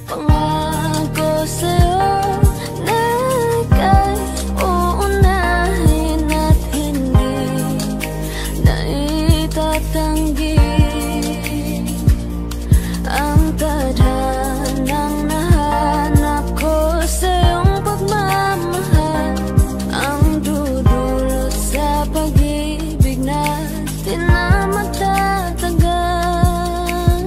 Pangako sa'yo na ika'y uunahin at hindi na itatanggi ang tadhanang nahanap ko sa iyong pagmamahal, ang dudulot sa pag-ibig natin na magtatagal.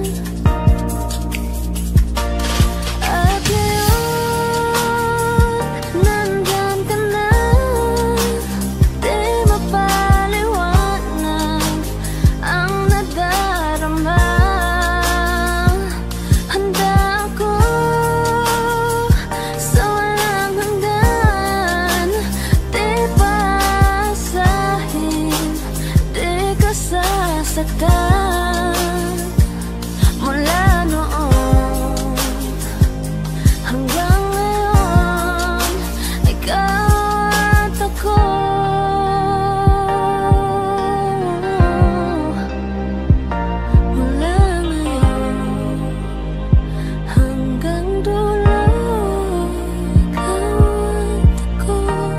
At ngayon, nandyan ka na, di mapaliwanag ang nadarama. Saktan mula noon hanggang ngayon, ikaw at ako. Mula ngayon hanggang dulo, ikaw at ako.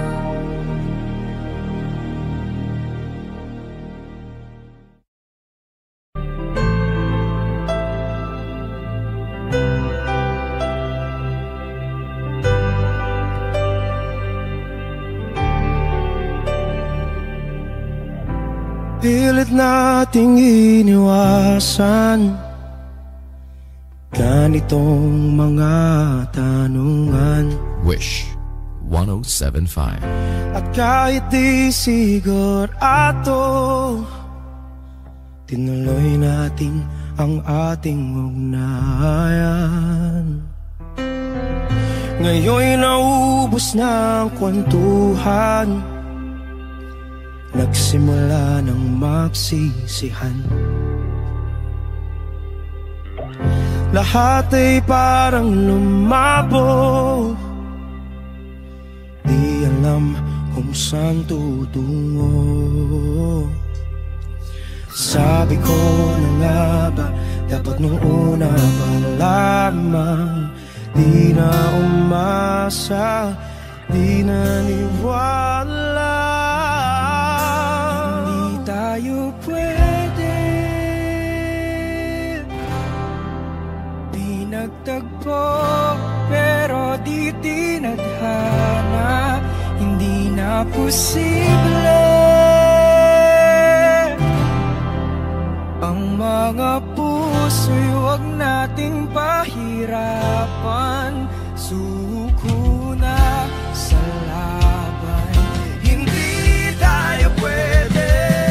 Pilit nating iniwasan ganitong mga tanungan. Wish 107.5. At kahit di sigurado, tinuloy natin ang ating ugnayan. Ngayon'y naubos na ang kwentuhan, nagsimula ng magsisihan. Lahat ay parang lumabo, di alam kung saan tutungo. Sabi ko na nga ba, dapat nung una pa lamang, di na umasa, di naniwala. Hindi tayo pwede, di nagtagpo, pero di tinadhana. Hindi na posible ang mga puso'y huwag nating pahirapan. Suko na sa laban, hindi tayo pwede.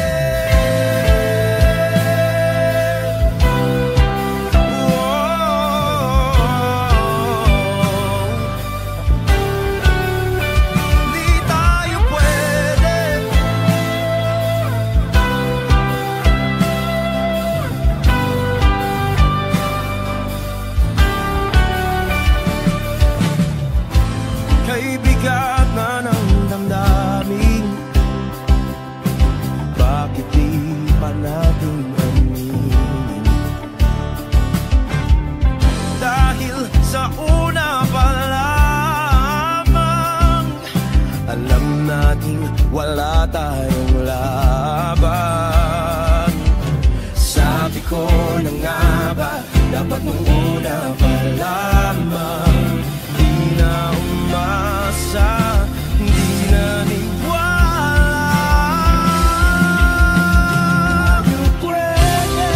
Hindi tayo pwede. Kay bigat na ng damdamin, bakit di pa natin aminin? Dahil sa una pa lamang, alam natin wala tayong laban. Sabi ko na nga ba, dapat nung una pa lamang, di na umasa, di naniwala. Di pwede,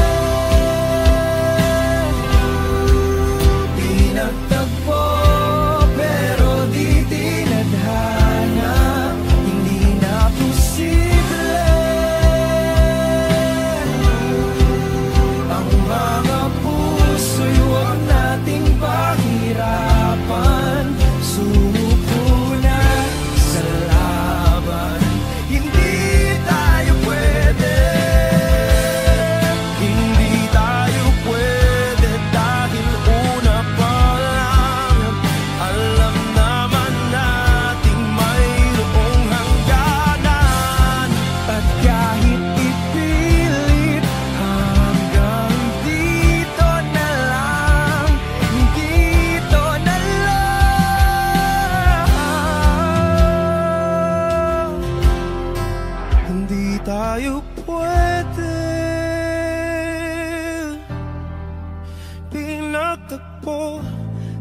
di nagtagpo, pero di tinadhana. Hindi na posible ang mga puso'y huwag nating pahirapan.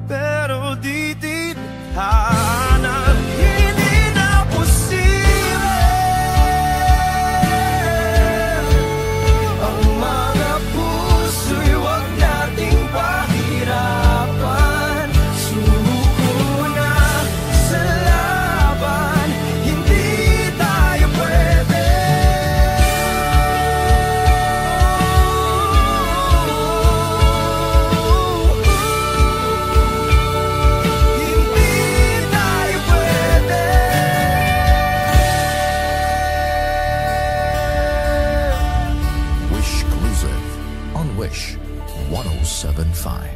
pero di tadhana. Hindi na posible ang mga puso'y wag nating pahirapan. Sumuko na sa laban, hindi tayo pwede. Wish Exclusive on Wish 1075.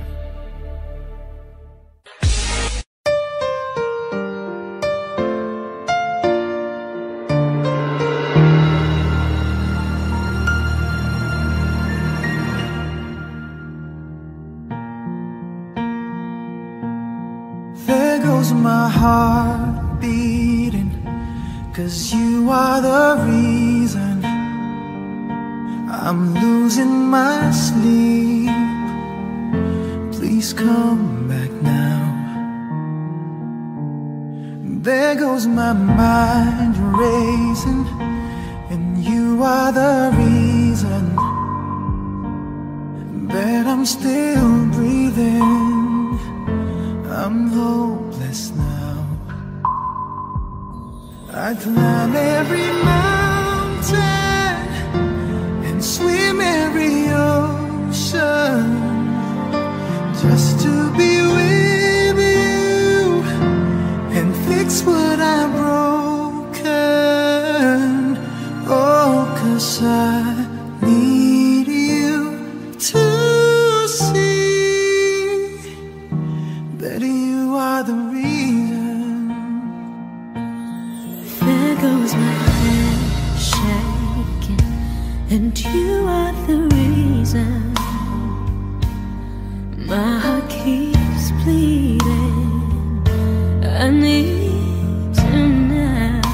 There goes my heart beating, 'cause you are the reason I'm losing my sleep. Please come back now. There goes my mind racing, and you are the reason that I'm still breathing. I'm hopeless now. I climb every mountain and swim every ocean just to be with you and fix what I've broken. Oh, 'cause I need you to see that you are the reason. There goes my hand shaking, and you are the reason. My heart keeps bleeding. I need you now.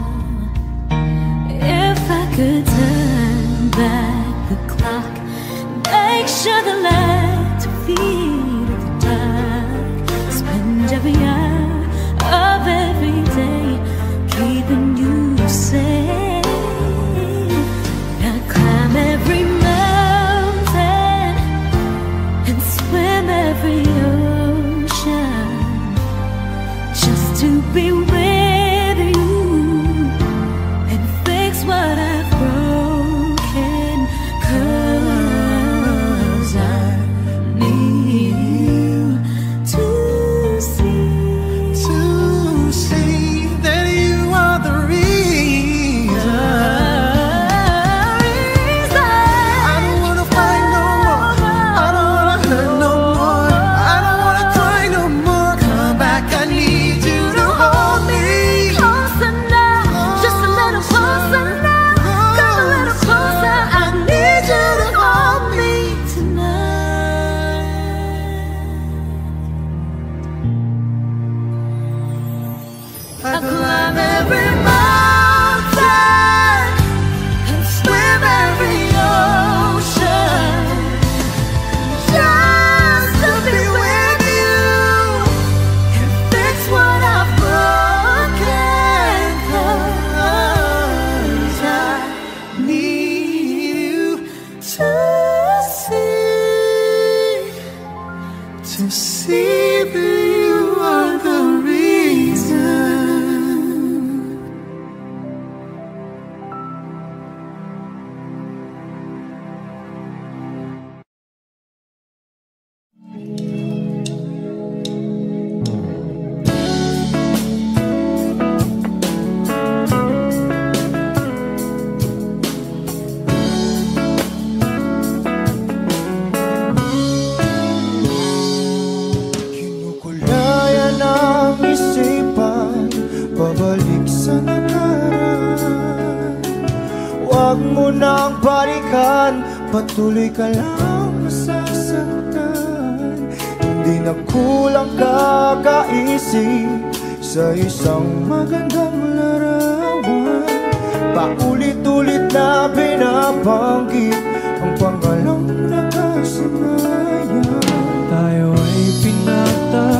If I could turn back the clock, make sure the light to feed the dark, spend every hour of every day keeping you safe. I climb every mountain and swim every ocean just to be with you and fix what I've broken. 'Cause I need you to see that you are the reason. I don't wanna fight no more. I don't wanna hurt no more. I don't wanna cry no more. Come back, I need you to hold me. Closer now, just a little closer now. Come a little closer, I need you to hold me tonight. I climb every mountain and swim every ocean just to be with you and fix what I've broken. 'Cause I need you to see that you are the reason. Kinukulayan ang isipan, pabalik sa nakaraan. Huwag mo nang balikan, patuloy ka lang masasaktan. Hindi na kulang kakaisip sa isang magandang larawan. Paulit-ulit na binabanggit ang pangalang nakasanayan. Tayo ay pinagtatawanan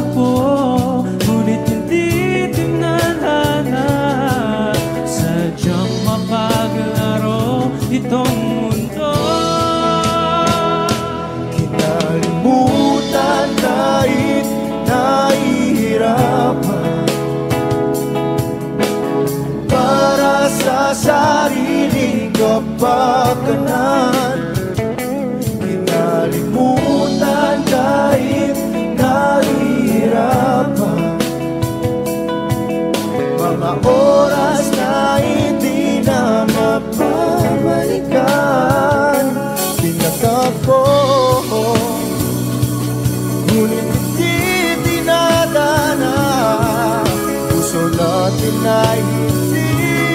natin ay hindi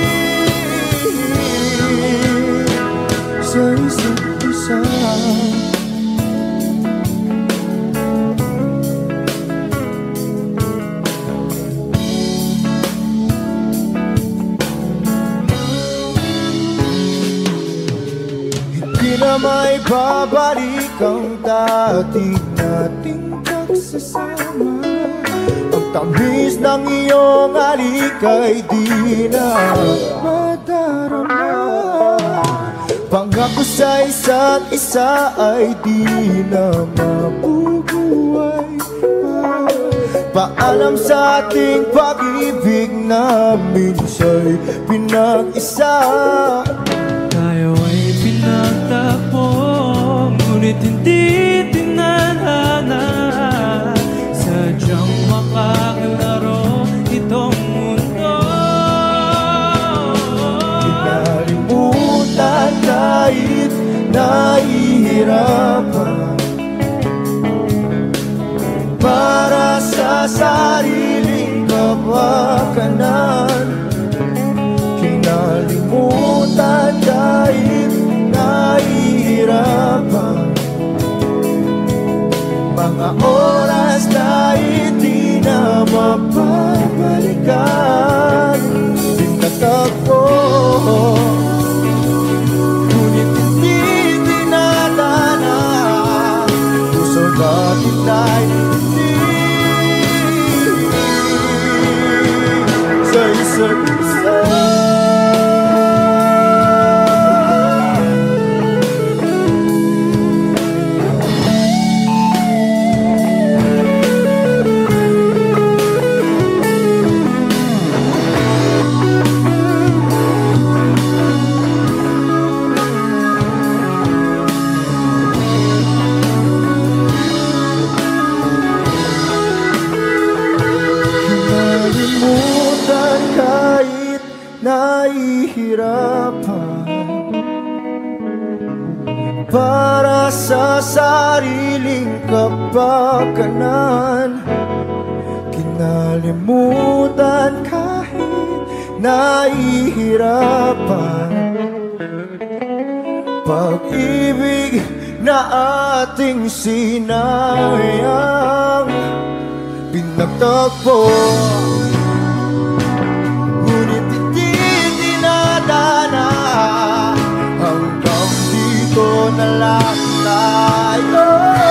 sa isa't isa. Hindi na may babalik ang dati nating pagsasama. Ang tamis ng iyong halik ay di na madarama. Pangako sa isa't isa ay di na mabubuhay pa. Paalam sa ating pag-ibig na minsa'y pinag-isa. Tayo ay pinagtagpo, ngunit hindi tinadhana. Sadyang makakalaro itong mundo. Kinalimutan kahit nahihirapan para sa sariling kapakanan. Kinalimutan kahit nahihirapan mga oras na hindi na mapabalikan. Tinatagpo, ngunit hindi tinadhana. Puso natin ay hindi sa isa't isa. Nahihirapan para sa sariling kapakanan. Kinalimutan kahit nahihirapan pag-ibig na ating sinayang. Pinagtagpo, hanggang dito na lang tayo.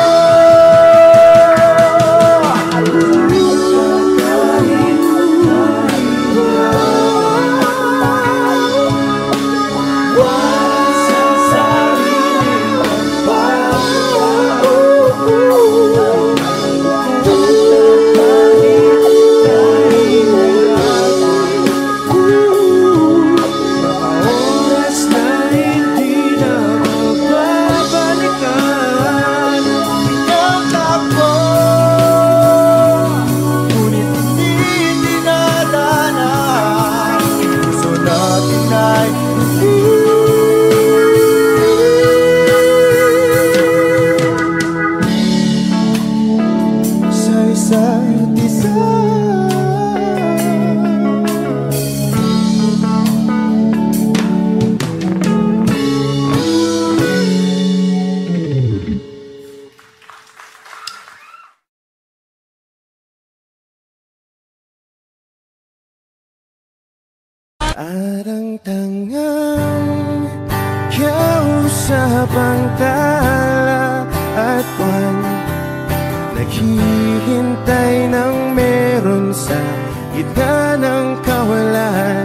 At ang tangang kausapang tala at buwan, naghihintay ng meron sa gitna ng kawalan.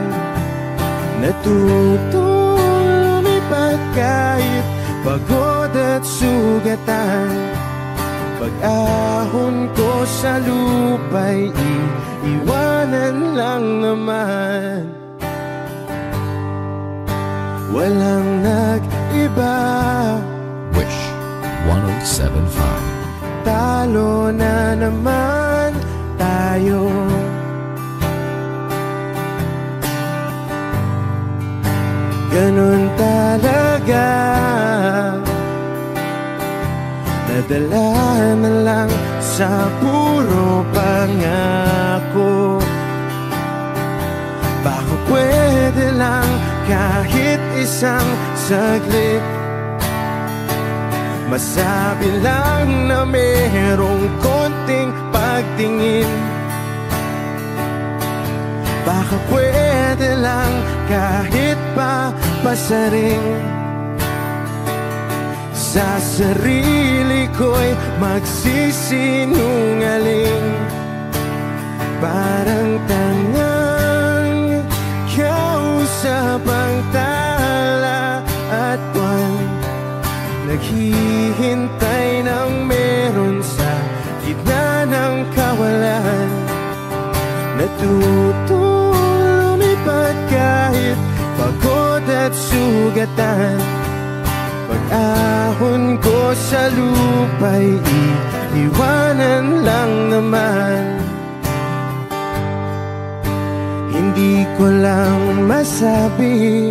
Natutong lumipad kahit pagod at sugatan. Pag-ahon ko sa lupa'y iiwanan lang naman. Walang nag-iba. Wish 107.5. Talo na naman tayo. Ganun talaga. Nadala na lang sa puro pangako. isang saglit, masabi lang na merong konting pagtingin. Baka pwede lang kahit pa pasaring. Sa sarili ko'y magsisinungaling. Parang tangang kausap ang tala at buwan, naghihintay ng meron sa gitna ng kawalan. Natutong lumipad kahit pagod at sugatan. Pag-ahon ko sa lupa'y iiwanan lang naman. Hindi ko lang masabi,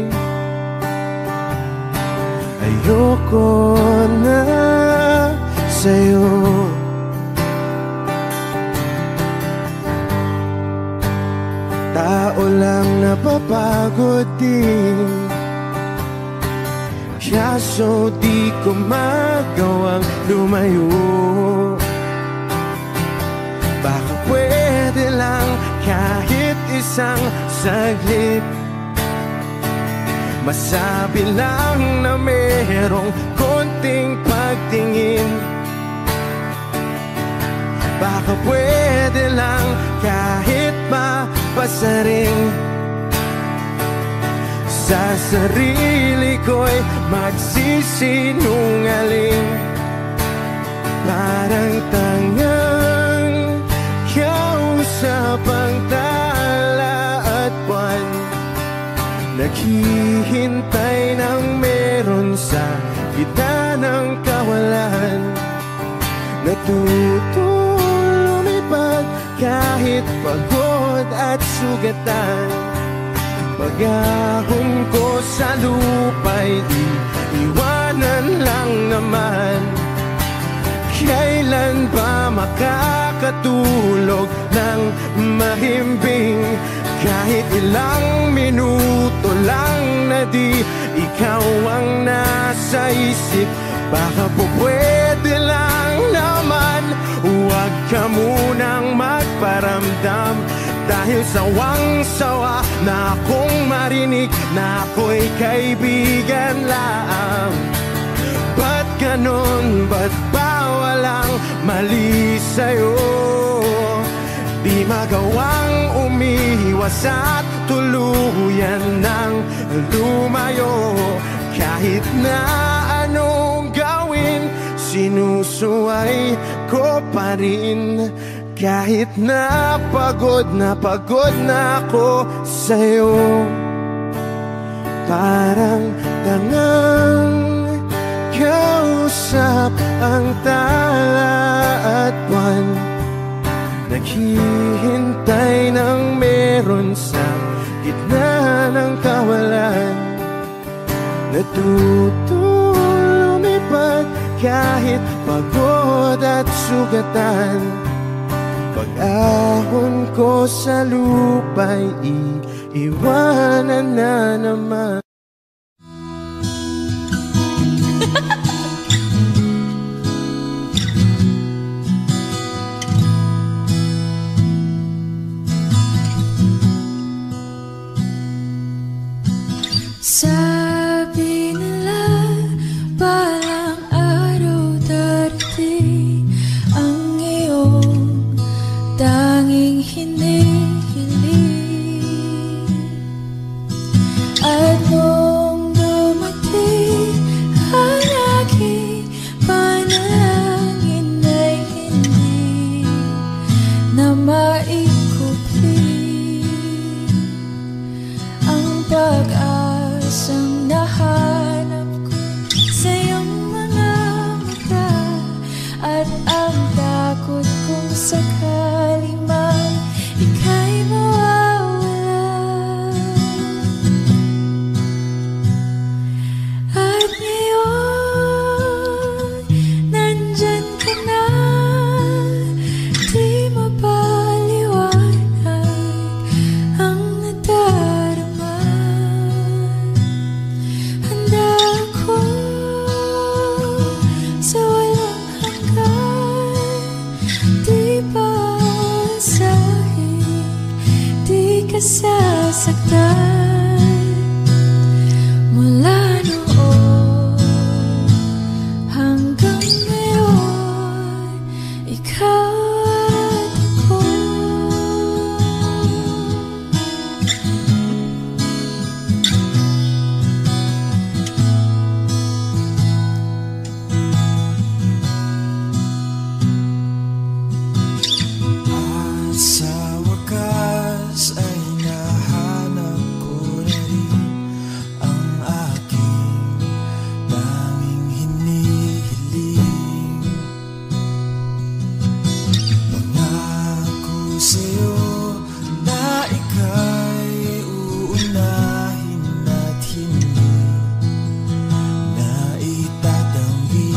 ayoko na sa'yo. Tao lang napapagod din, kaso di ko magawang lumayo. Baka pwede lang kahit isang saglit, masabi lang na merong konting pagtingin. Baka pwede lang kahit mapasaring. Sa sarili ko'y magsisinungaling. Parang tangang kausap ang tala at buwan, naghihintay ng meron sa gitna ng kawalan. Natutong lumipad kahit pagod at sugatan. Pag-ahon ko sa lupa'y iiwanan lang naman. Kailan ba makakatulog ng mahimbing? Kahit ilang minuto lang na di ikaw ang nasa isip. Baka po pwede lang naman, huwag ka munang magparamdam. Dahil sawang-sawa na akong marinig na ako'y kaibigan lang. Ba't ganon? Ba't ba walang mali sa'yo? Di magawang umiwas at tuluyan ng lumayo. Kahit na anong gawin, sinusuway ko pa rin. Kahit na pagod na ako sa'yo. Parang tangang kausap ang tala at buwan, naghihintay ng meron sa gitna ng kawalan. Natutong lumipad kahit pagod at sugatan. Pag-ahon ko sa lupa'y iiwanan na naman. Sabi nila balang araw darating ang iyong tanging hinihiling. At nung dumating ang aking panalangin ay hindi na maikupli. Ang pag-asang nahanap ko sa iyong mga mata, at ang takot kong sakali man ika'y mawawala. At ngayon, nandyan ka na, di mapaliwanag. ka sasaktan. Mula noon hanggang ngayon, ikaw at ako. Sa wakas ay nahanap ko na rin ang aking tanging hinihiling. Pangako sa'yo na ika'y uunahin at hindi na itatanggi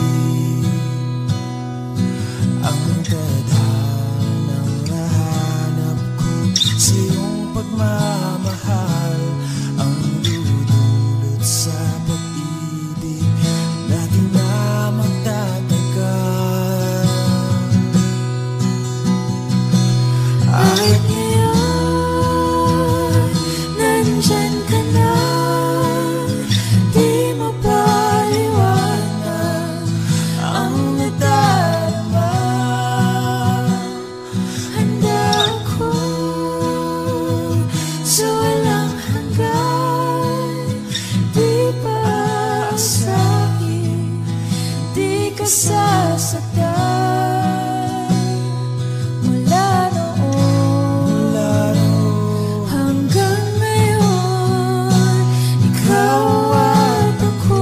ang tadhanang nahanap ko sa iyong pagmamahal, ang dudulot sa pag-ibig natin na magtatagal. At ngayon, nandyan ka na, di mo paliwanag ang nadarama. Handa ako sa walang hanggan, di pa aasahin, di ka sasaktan. Mula noon hanggang ngayon, ikaw at ako.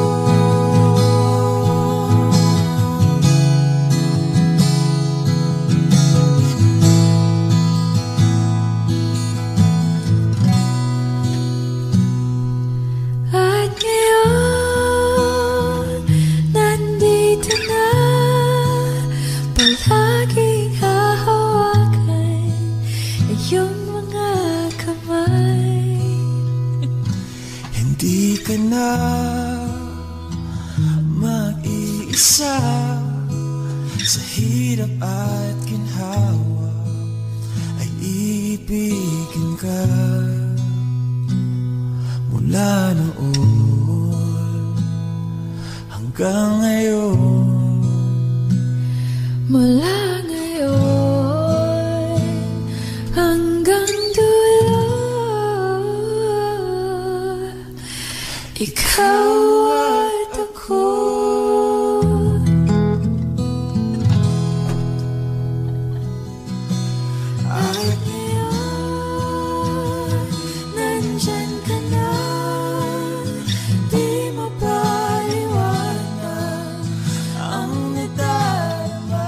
At ngayon, nandito na, palaging hahawakan iyong mga kamay. Hindi ka na mag-iisa sa hirap at ginhawa, ay iibigin ka. Mula noon hanggang ngayon, Mula ngayon hanggang dulo, ikaw at ako. At ngayon, nandyan ka na, di mo paliwanag ang nadarama.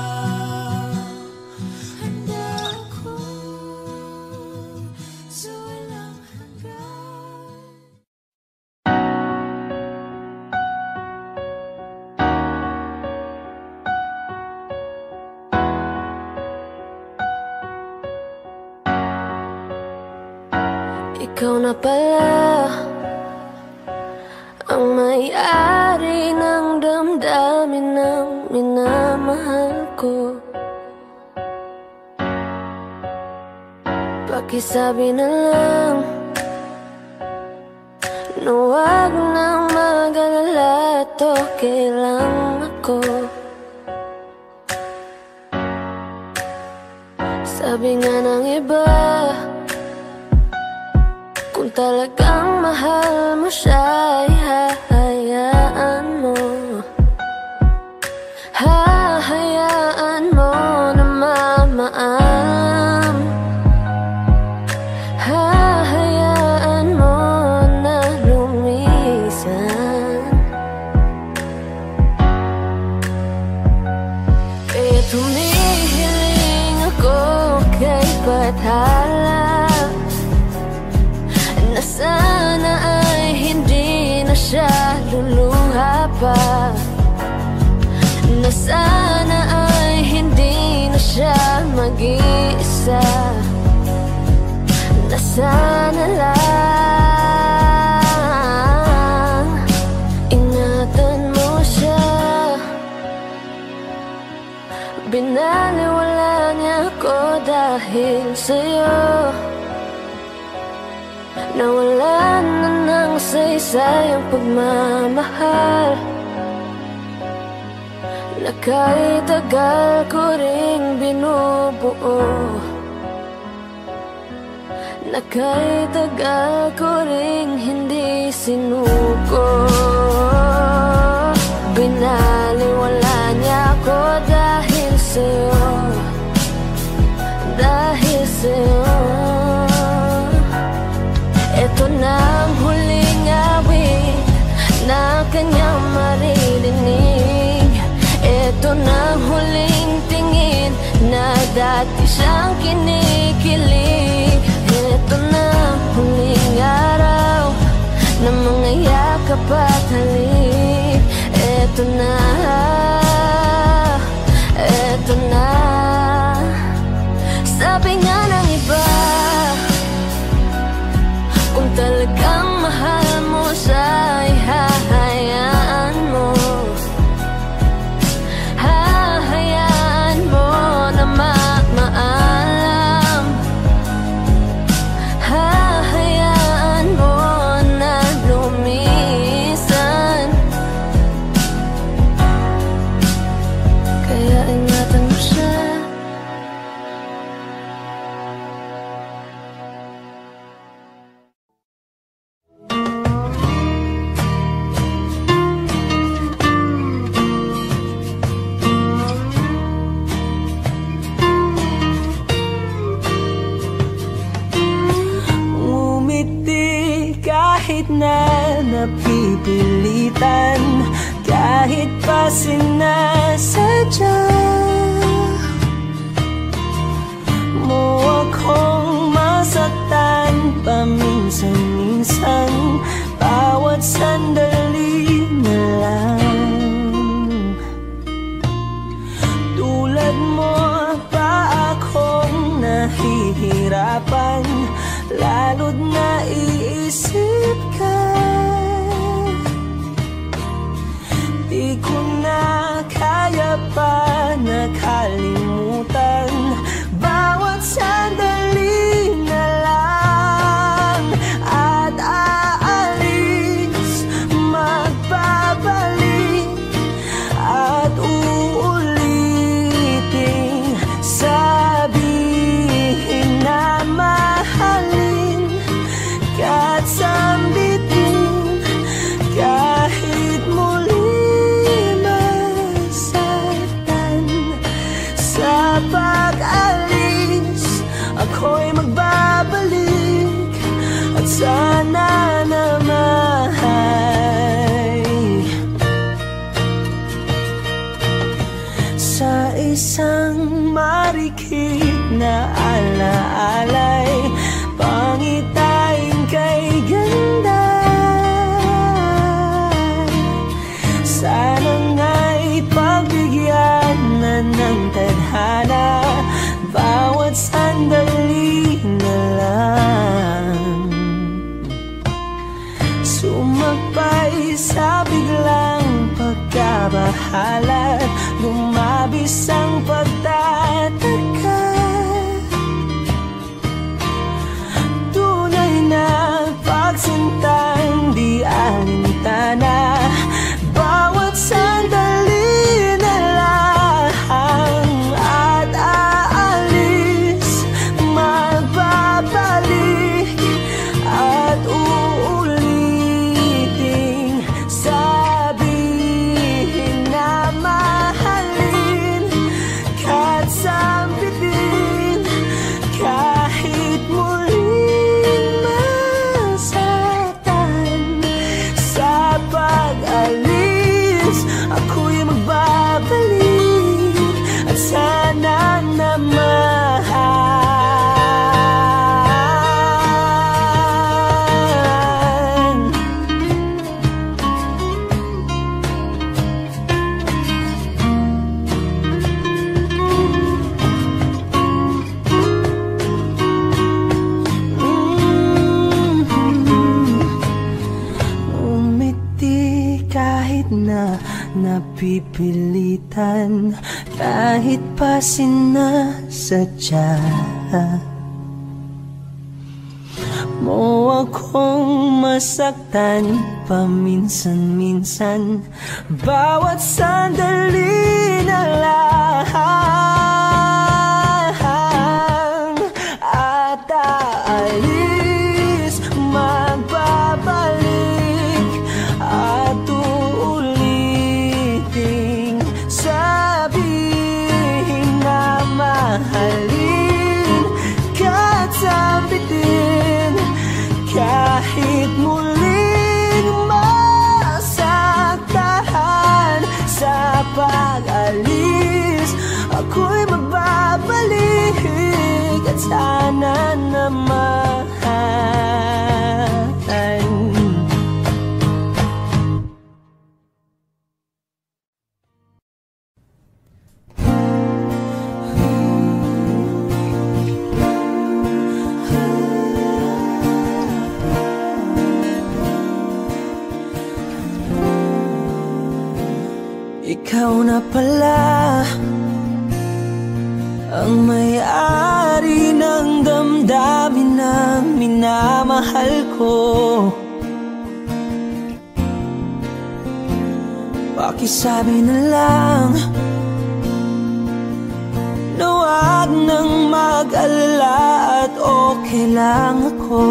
Handa ako sa walang hanggan. Ikaw na pala ang may-ari ng damdamin ng minamahal ko. Pakisabi na lang na huwag nang mag-alala, at okay lang ako. Sabi nga ng iba, kung talagang mahal mo siya, ay hahayaan mo. Hahayaan mo na mamaam. Hahayaan mo na lumisan. Kaya tumihiling ako kay Bathala, na sana ay hindi na siya luluha pa, na sana ay hindi na siya mag-iisa, na sana lang ingatan mo siya. Binaliwala niya ako dahil sa'yo. Nawalan na ng saysay ang pagmamahal na kahit tagal ko ring binubuo, na kahit tagal ko ring hindi sinuko. Binaliwala niya ako dahil sa'yo, dahil sa'yo. Ito na ang huling awit na kanyang maririnig. Ito na ang huling tingin na dati siyang kinikilig. Ito na ang huling araw na mga yakap at halik. Ito na, ito na. Sabi nga ng iba, kung talagang mahal mo siya ay hahayaan mo, hahayaan mo na maalam, hahayaan mo na lumisan. Kaya ingatan mo siya. Kahit na napipilitan, kahit pa sinasadya mo akong masaktan paminsan-minsan, bawat sandali na lang. Tulad mo pa akong nahihirapan, lalo't naiisip ka. Di ko na kaya pa nakalimutan, bawat sandali na lang. At aalis, magbabalik, at uulitin, sabihin na mahalin at sambitin, kahit muli masaktan. Sa pag-alis, ako'y magbabalik, at sana naman sa isang marikit na alaalay, pangitain kay ganda. Sana nga'y pagbigyan na ng tadhana, bawat sandali na lang. Sumakbay sa biglang pagkabahala, lumabis ang pagtataka. Tunay na pagsintang di alintana, bawat sandali na lang. At aalis, magbabalik, at uulitin, sabihin na mahalin, kahit sambitin, kahit muling masaktan. Sa pag-alis, ako'y magbabalik, at sana naman kahit na napipilitan, kahit pa sinasadya mo akong masaktan paminsan-minsan. Bawat sandali na lang at aalis, magbabalik at uulitin, sabihin na mahalin ka't sambitin kahit muling masaktan. Sa pag-alis ako'y magbabalik at sana naman ikaw na pala ang may-ari ng damdamin ng minamahal ko. Pakisabi na lang na wag nang mag-alala at okay lang ako.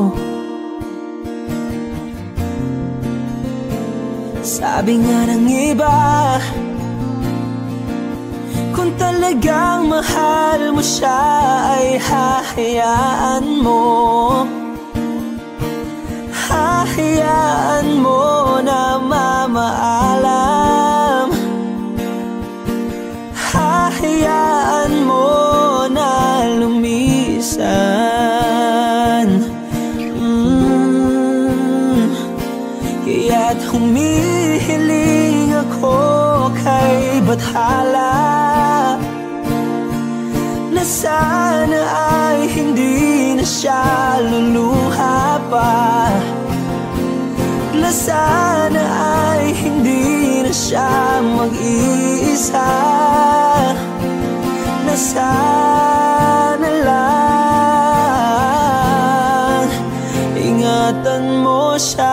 Sabi nga ng iba, kung talagang mahal mo siya ay hahayaan mo. Hahayaan mo na mamaalam. Hahayaan mo na lumisan. Kaya't humihiling ako kay Bathala na sana ay hindi na siya luluha pa, na sana ay hindi na siya mag-iisa, na sana lang ingatan mo siya.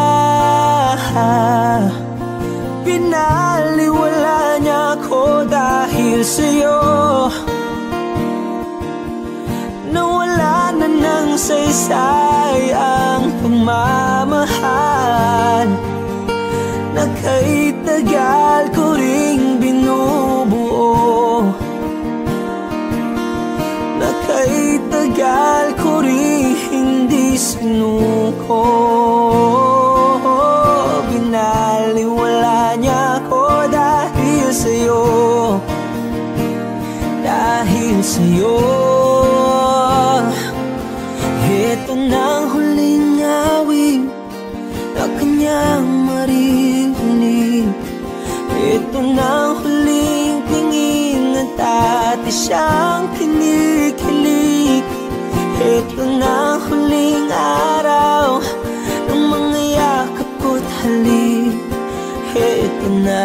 Pinaliwala niya ako dahil sa'yo, nawala na ng saysay ang pagmamahal na kay tagal ko ring binubuo, na kay tagal ko ring hindi sinuko. Pinaliwala niya ako dahil sa'yo, dahil sa'yo. Ito na ang huling awit na kanyang marinig. Ito na ang huling tingin at dati siyang kinikilig. Ito na ang huling araw ng mga yakap ko't halik. Ito na,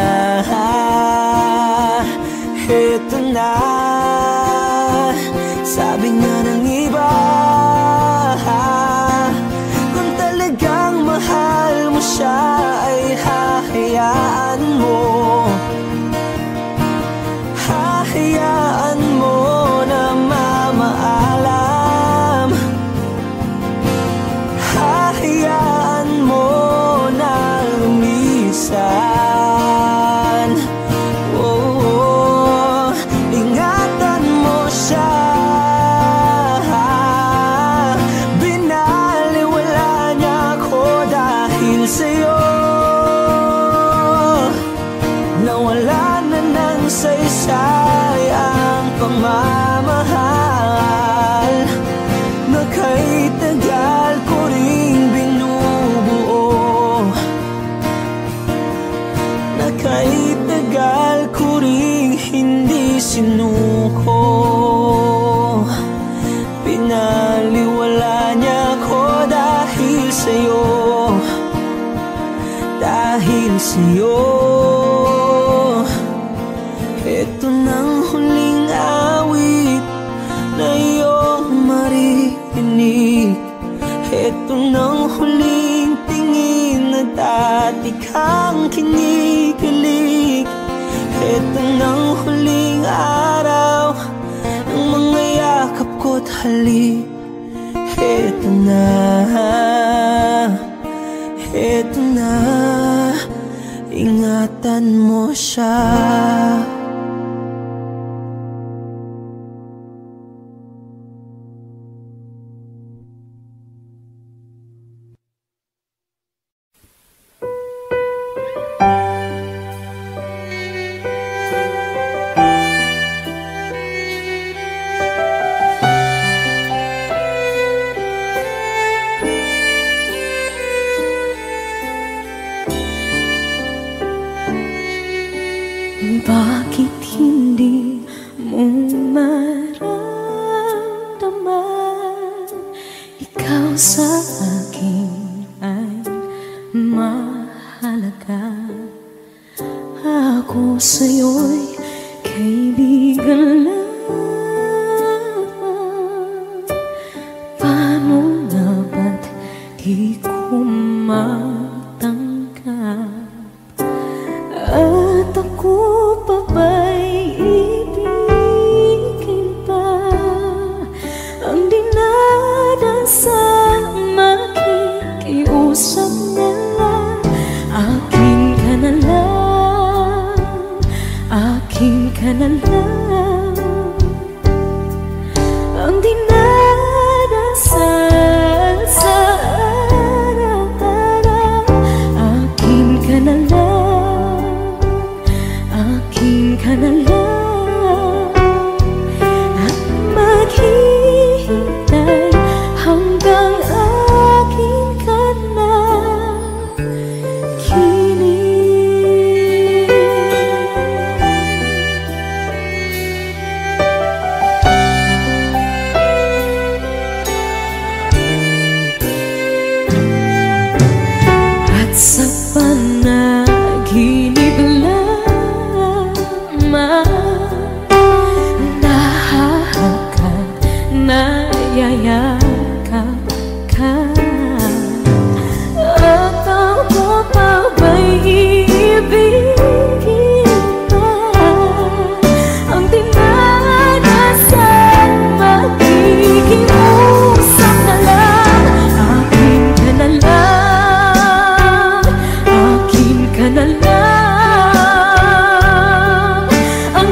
ito na. Sabi nga ng iba, kung talagang mahal mo siya ay hahayaan mo. Hahayaan mo na mamaalam. Hahayaan mo na lumisan. Oh, ingatan mo siya. Binaliwala niya ako dahil sa'yo, nawala na ng saysay ang pagmamahal na kay tagal ko ring binubuo, na kay tagal ko ring hindi sinuko. Pinaliwala niya ako dahil sa'yo, dahil sa'yo. Ito nang huling awit na iyong maririnig. Ito nang huling tingin na dati kang kinikilig. Ito nang huling araw ng mga yakap ko't halik. Ito na, ingatan mo siya. Bakit hindi mo maramdaman? Ikaw sa akin ay mahalaga. Ako sa'yo'y kaibigan lang. Paano nga ba't di ko matanggap? At ako pa ba'y ibigin pa? Ang dinadasang makikiusap na lang. Akin ka na lang, akin ka na lang. Ang dinadasal sa araw-araw. Akin ka na lang, akin ka na lang. At maghihintay hanggang akin ka na kinig. At sa panaginip lamang nahahagkan, nayayakap ka. At ako pa ba'y ibigin pa? Ang dinadasal makikiusap na lang. Akin ka na lang, akin ka na lang. Ang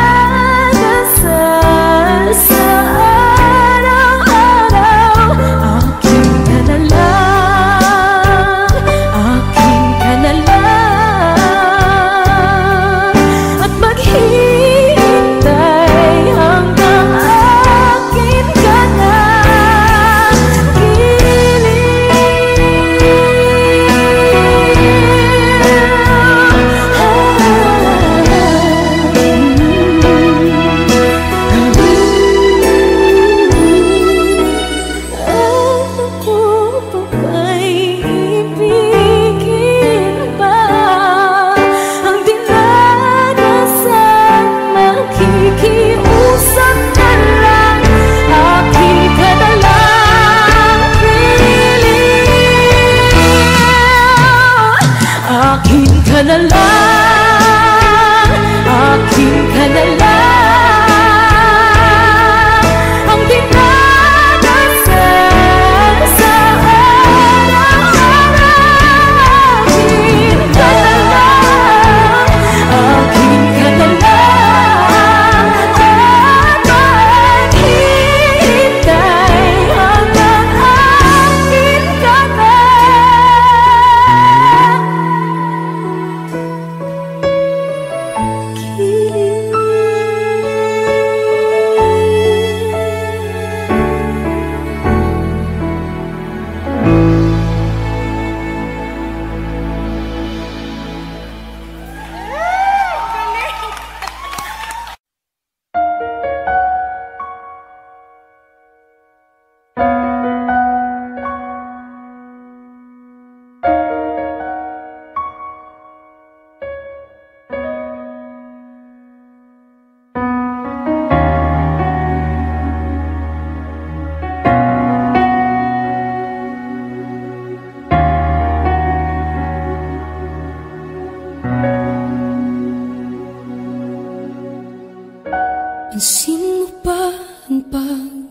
dinadasal sa araw-araw.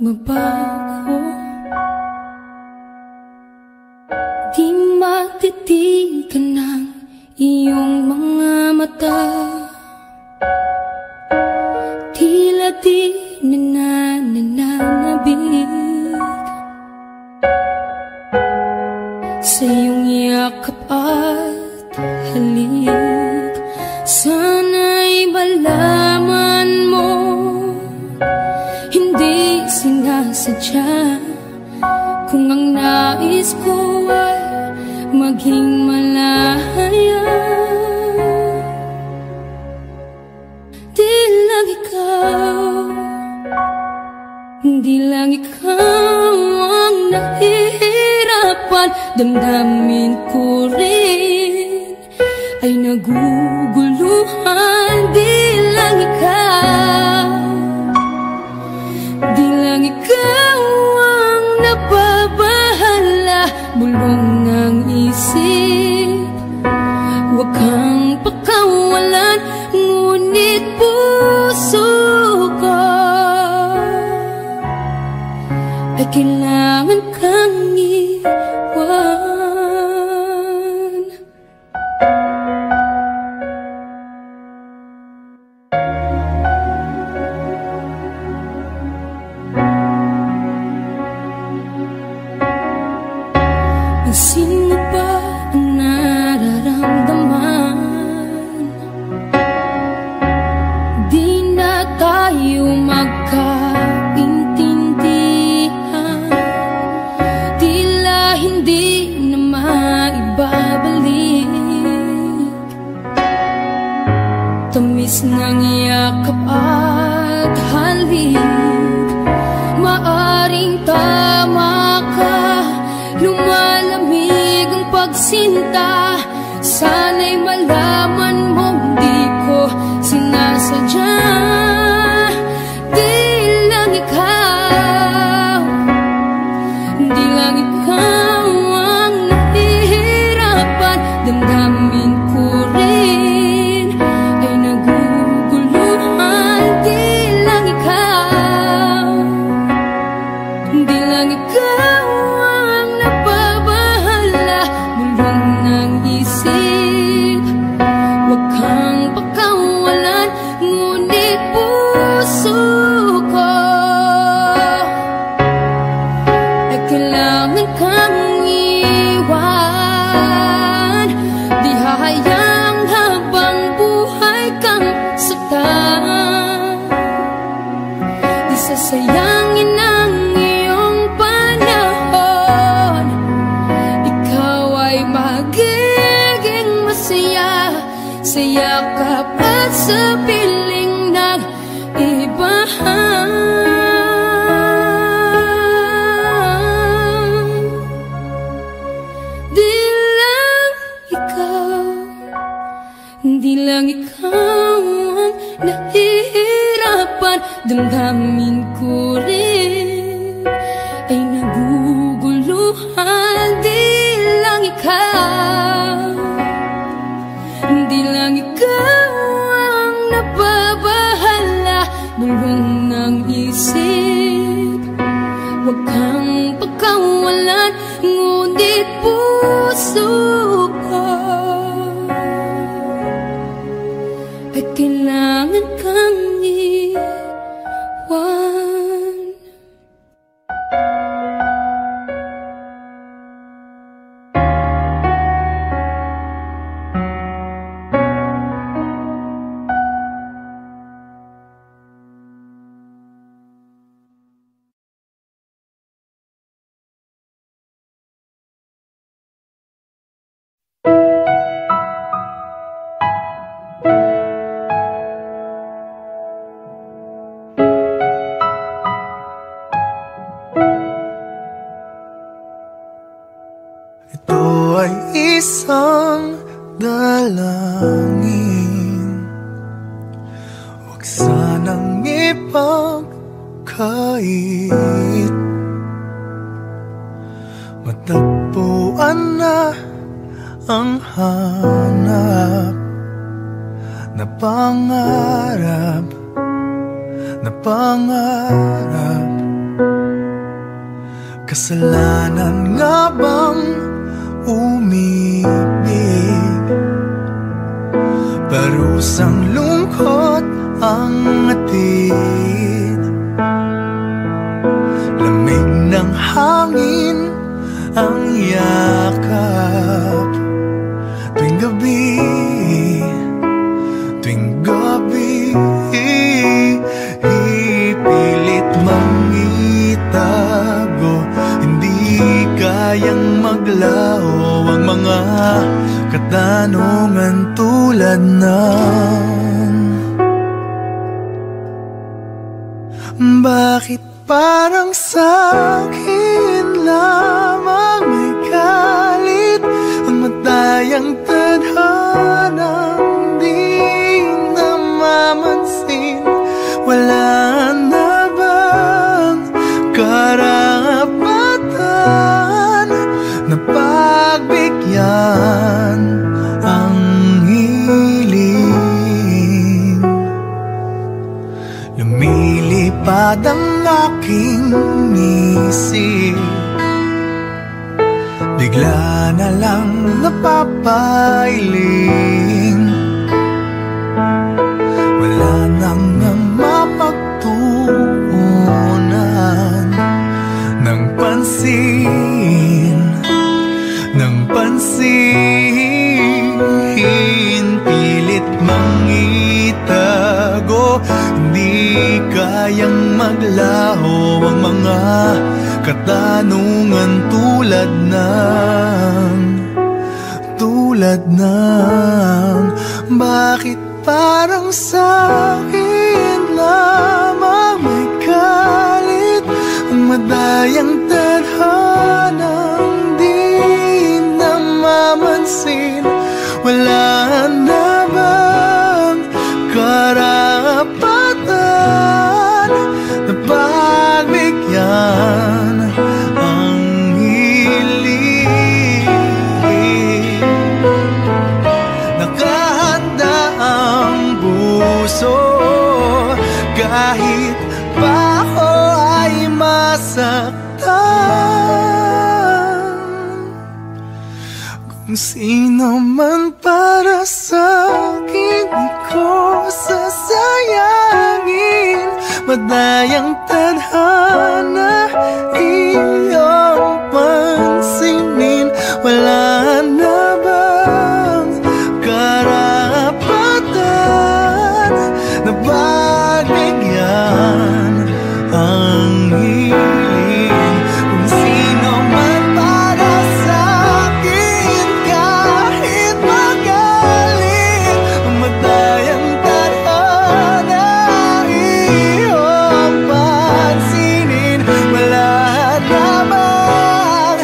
magbabago. Di matitigan ng iyong mga mata, tila di nananabig sa iyong yakap at halik. Sana'y malaman mo, hindi sinasadya. Kung ang nais ko ay maging malaya, di lang ikaw, di lang ikaw ang nahihirapan. Damdamin ko rin ay naguguluhan. Di lang ikaw, di lang ikaw ang nababahala. Bulong ng isip, huwag kang pakawalan, ngunit puso ko ay kailangan kang iwan. Pansin mo ba ang nararamdaman? Di na tayo magkaintindihan, tila hindi na maibabalik. Tamis ng yakap at halik, maaring tama ka. Lumalamig ang pagsinta, sana'y malaman mong di ko sinasadya. Di lang ikaw, di lang ikaw ang nahihirapan. Damdamin ko rin ay naguguluhan. Di lang ikaw, di lang ikaw ang nababahala. Bulong ng isip, huwag kang pakawalan, ngunit puso ko ay kailangan kang iwan. Di hahayang habang buhay kang saktan, di sasayangin ang iyong panahon. Ikaw ay magiging masaya sa yakap at sa piling ng iba. Di lang ikaw, di lang ikaw ang nahihirapan. Damdamin ko rin ay naguguluhan. Di lang ikaw, di lang ikaw ang nababahala. Bulong ng isip, huwag kang pagkawalan, ngunit puso ko ay kailangan kang iwan. Ito ay isang dalangin, huwag sanang ipagkait. Matagpuan na ang hanap na pangarap, na pangarap. Kasalanan nga bang umibig? Parusang lungkot ang atid, lamig ng hangin ang yakap. Tuwing gabi, ipilit mangitago, hindi kayang maglaho ang mga katanungan tulad ng bakit parang sa'kin lamang may galit ang matayang tadhanang di namamansin? Wala na bang karapatan na pagbigyan ang hiling? Lumilipad ang aking isip, bigla na lang napapailing. Wala nang mapagtuunan ng pansin, pilit mangitago, hindi kayang maglaho ang mga katanungan tulad ng bakit parang sa'kin lamang may galit ang madayang tadhanang di namamansin? Wala na bang karapatan na pagbigyan ang hiling? Nakahanda ang puso kahit pa ako ay masaktan. Kung sino man para sa'kin, di ko sasayangin. Madayang tadhana iyong pansinin. Wala na bang karapatan na pagbigyan ang hiling? Kung sino man para sa'kin, kahit magalit, madayang tadhana iyong pansinin. Wala na bang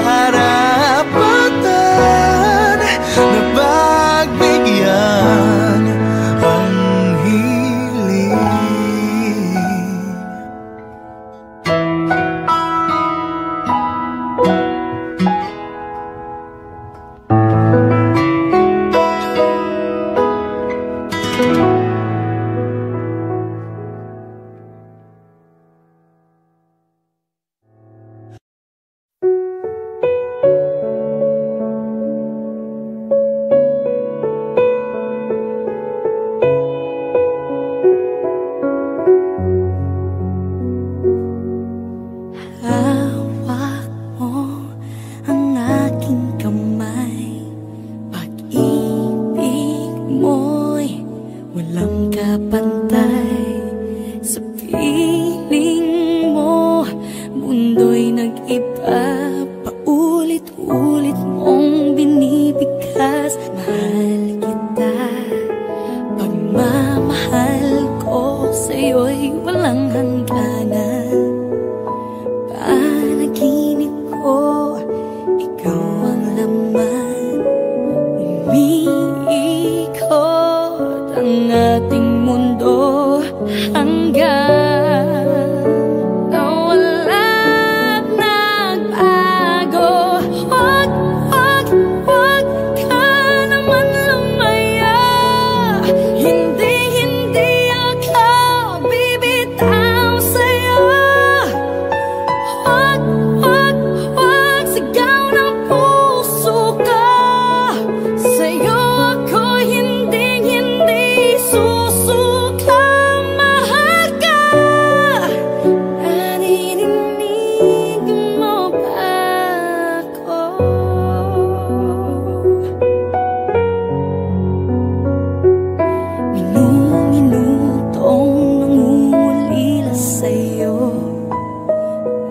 karapatan na pagbigyan ang hiling? Hawak mo ang aking kamay, pag-ibig mo'y walang kapantay. Sa piling mo, mundo'y nag-iba, paulit-ulit mong binibigkas. Mahal kita, pagmamahal ko sa'yo'y walang hangganan. Panaginip ko, ikaw ang laman. Umiikot ang ating mundo hanggang nawalang nagbabago.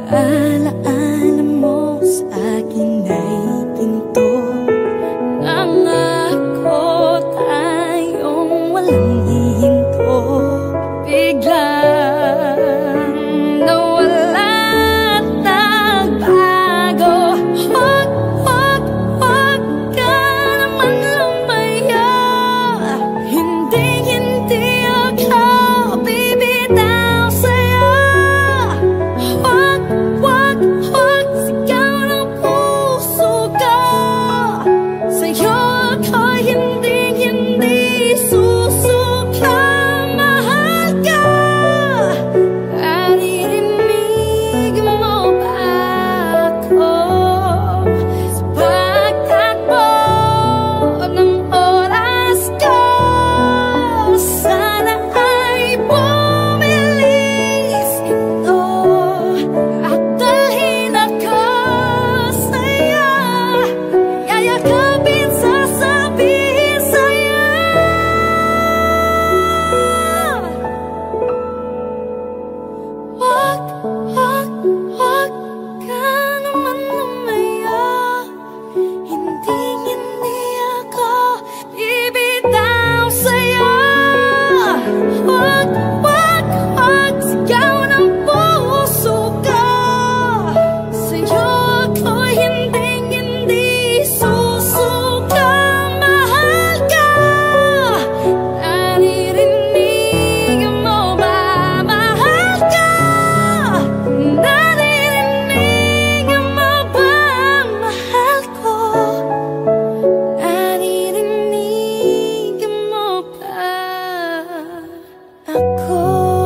Alaala mo sa akin ay ginto. Nangako tayong walang hihinto. Biglang nawala at nagbago. Huwag ka naman lumaya. Hindi ako bibitaw sa'yo. Huwag sigaw ng puso ko. Sa'yo ako'y hindi susuka. Mahal ka. Naririnig mo ba ako? Sa pagtakbo ng oras ko, sana ay bumilis ito at dalhin ako sa'yo. Yayakapin, sasabihin sa'yo. Huwag ka naman lumaya. Hindi ako bibitaw sa'yo. Huwag sigaw ng puso ko. Sa'yo ako'y hindi susuka. Mahal ka. Naririnig mo ba? Mahal ka. Naririnig mo ba? Mahal ko. Naririnig mo ba ako?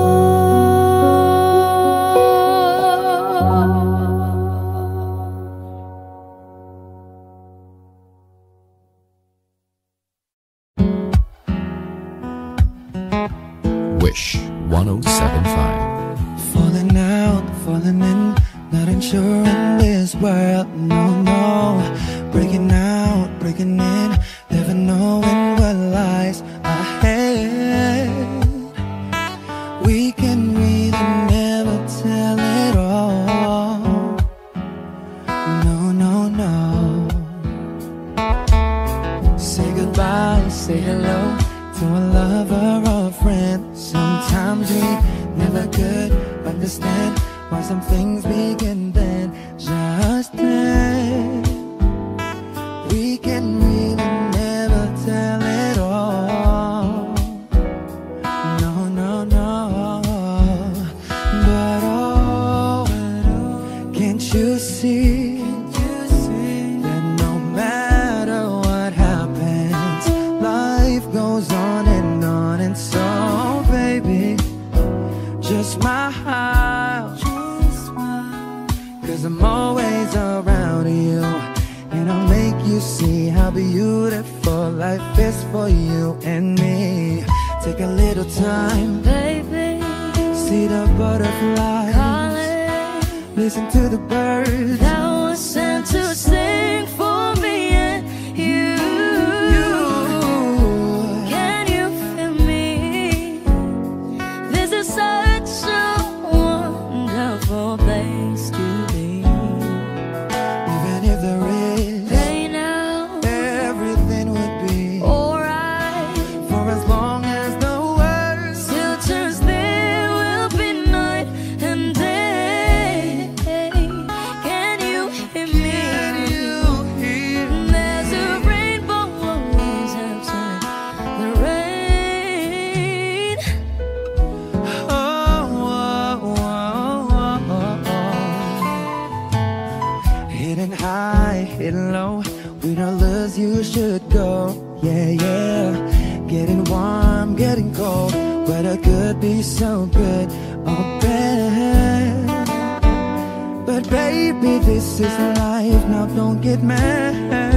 Wish 1075. Falling out, falling in, not unsure in this world, no. Breaking out, breaking in, never knowing what lies ahead. We can really never tell it all. No. Say goodbye, say hello to a lover or a friend. Sometimes we never could understand why some things begin then, just then. We can really never tell it all. No. But oh, can't you see that no matter what happens, life goes on, and so baby, just smile, 'cause I'm always around you, and I'll make you see how beautiful life is for you and me. Take a little time, Baby, see the butterfly, calling. listen to the birds. That was sent to sing for me and you. Can you feel me? This is such a wonderful place to be. Even if there is Right now, everything would be alright. for as long as the world Still turns, there will be night and day. Can you hear me? can you hear? There's a rainbow always after the rain. Hidden high, hidden low, we don't lose, you should go. Yeah. Getting warm, getting cold, weather could be so good or bad. But baby, this is life, now don't get mad.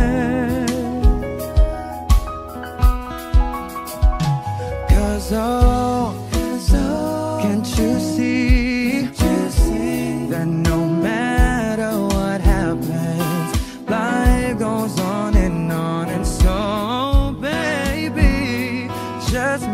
Cause oh, can't you see that no matter what happens, life goes on, and so baby, just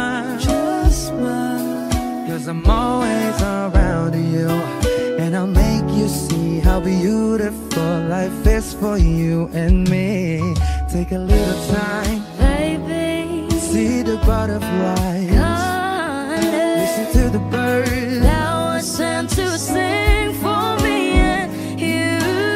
smile, 'cause I'm always around you, and I'll make you see how beautiful life is for you and me. Take a little time, baby. see the butterflies, listen to the birds that was sent to sing for me and you.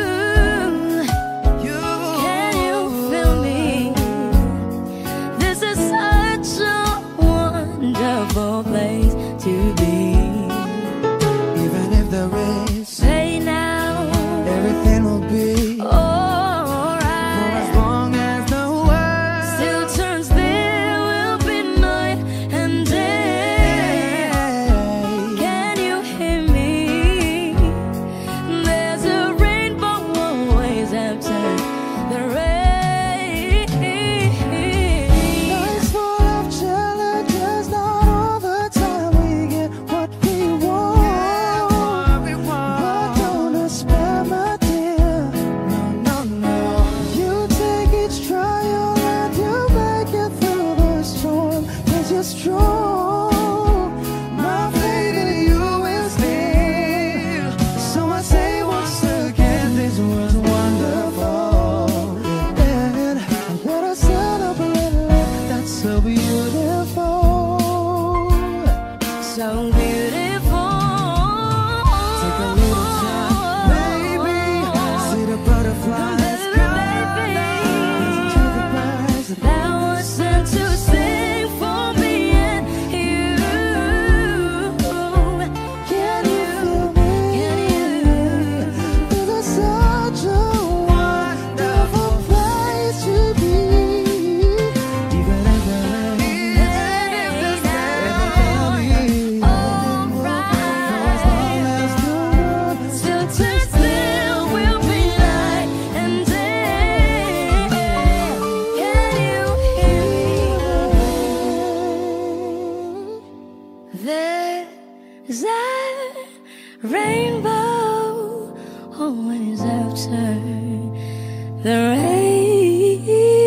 Can you feel me? This is such a wonderful place to be. Even if there is pain now, everything will be alright. for as long as the world still turns, there will be night and day. Can you hear me? There's a rainbow always after the rain. Life's full of challenges, not all the time we get what we want. But don't despair, my dear. No, no, no. You take each trial and you make it through the storm. 'Cause you're strong. My faith in you is still. So I say once again, this was wonderful. And I'm gonna celebrate life that's so beautiful. So beautiful. Take a little time, baby. See the butterflies. Listen to the birds. That was sent to sing for me and you. Can you feel me? This is such a wonderful place to be. Even if there is Still turns, there will be night and day. Can you hear me? There's a rainbow always after the rain.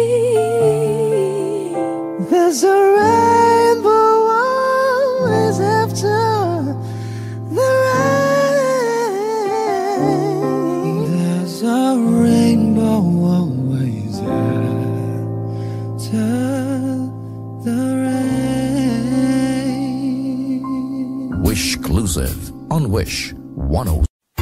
There's a rainbow always after the rain. There's a rainbow always after the rain. Wish Exclusive on Wish 10.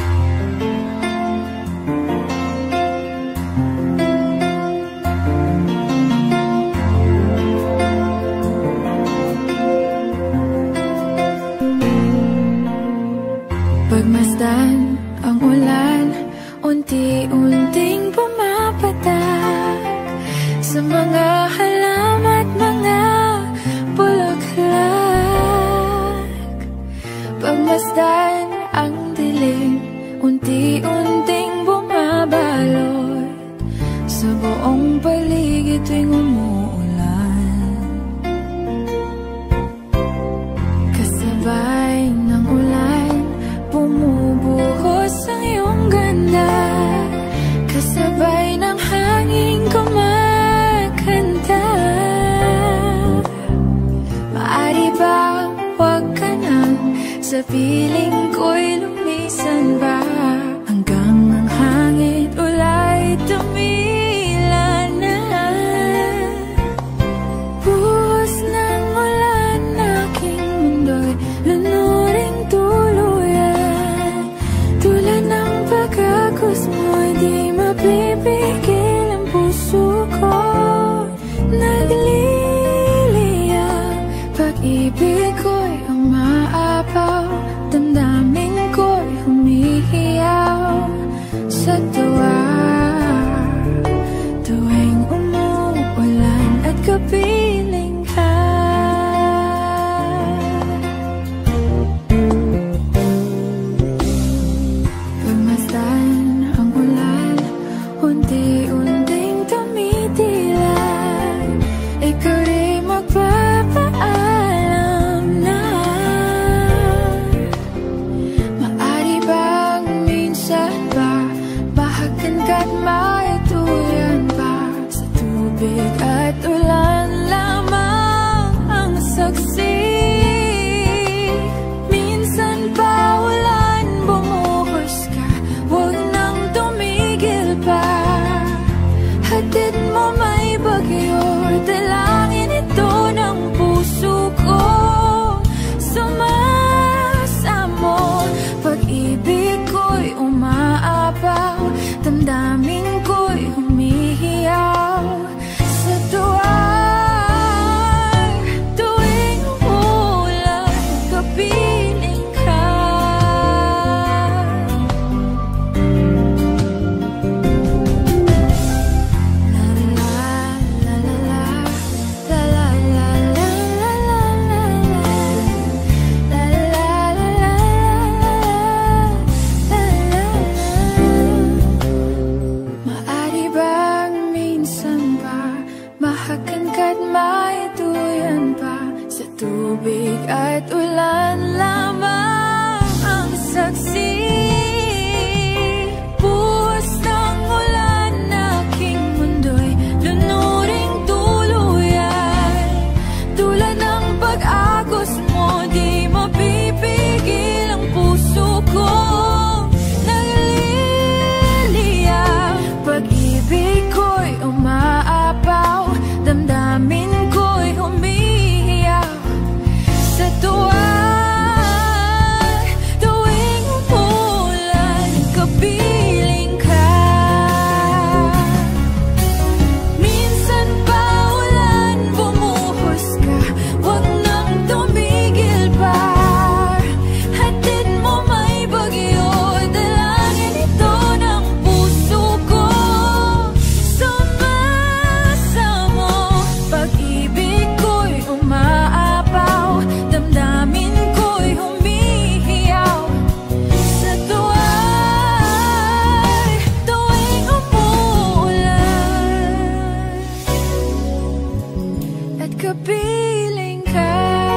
Pagmasdan ang ulan, unti-unting pumapatak sa mga halaman, mga bulaklak. Pagmasdan ang dilim, unti-unting bumabalot sa buong paligid tuwing umuulan. Kasabay ng ulan, bumubuhos ang iyong ganda. Kasabay ng hangin kumakanta. Maari ba wag ka nang sa piling ko'y lumisan ba? Hanggang ang hangin ulay tumila na. Buhos ng ulan, aking mundo'y lunuring tuluyan. Tulad ng pagkakos mo'y di mapipigil ang puso ko. Nagliliyab, pag-ibig ko'y umaapaw, damdamin ko'y humihiyaw sa tuwa. Tuwing umuulan at kapiling ka. Pagmasdan ang damdamin ko'y humihiyaw sa tuwa'y tuwing umulan, kapiling ka. La la la la la, la la la la la la la, la la la la. Maari bang minsan pa mahakan ka't maituyan pa sa tubig at ulan lamang ang saksi? Buhos ng ulan aking mundo'y lunuring tuluyan. Tulad ng pag-agos mo, di mapipigil ang puso ko. Pag-ibig ko'y umaapaw, damdamin ko'y humihiyaw sa tuwa'y tuwing umulan, kapiling ka. Minsan pa ulan, bumuhos ka, huwag nang tumigil pa. Hatid mo may bagyo, dalangin ito ng puso ko. Pag-ibig ko'y umaapaw, damdamin ko'y humihiyaw sa tuwa'y tuwing umuulan at kapiling ka.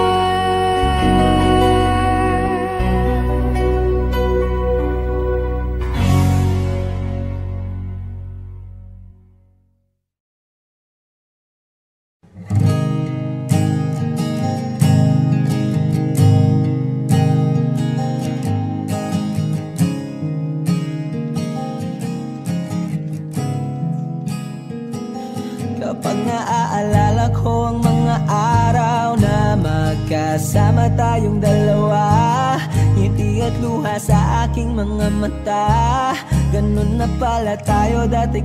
Kapag naaalala ko ang mga araw na magkasama tayong dalawa, ngiti at luha sa aking mga mata. Ganun na pala tayo dati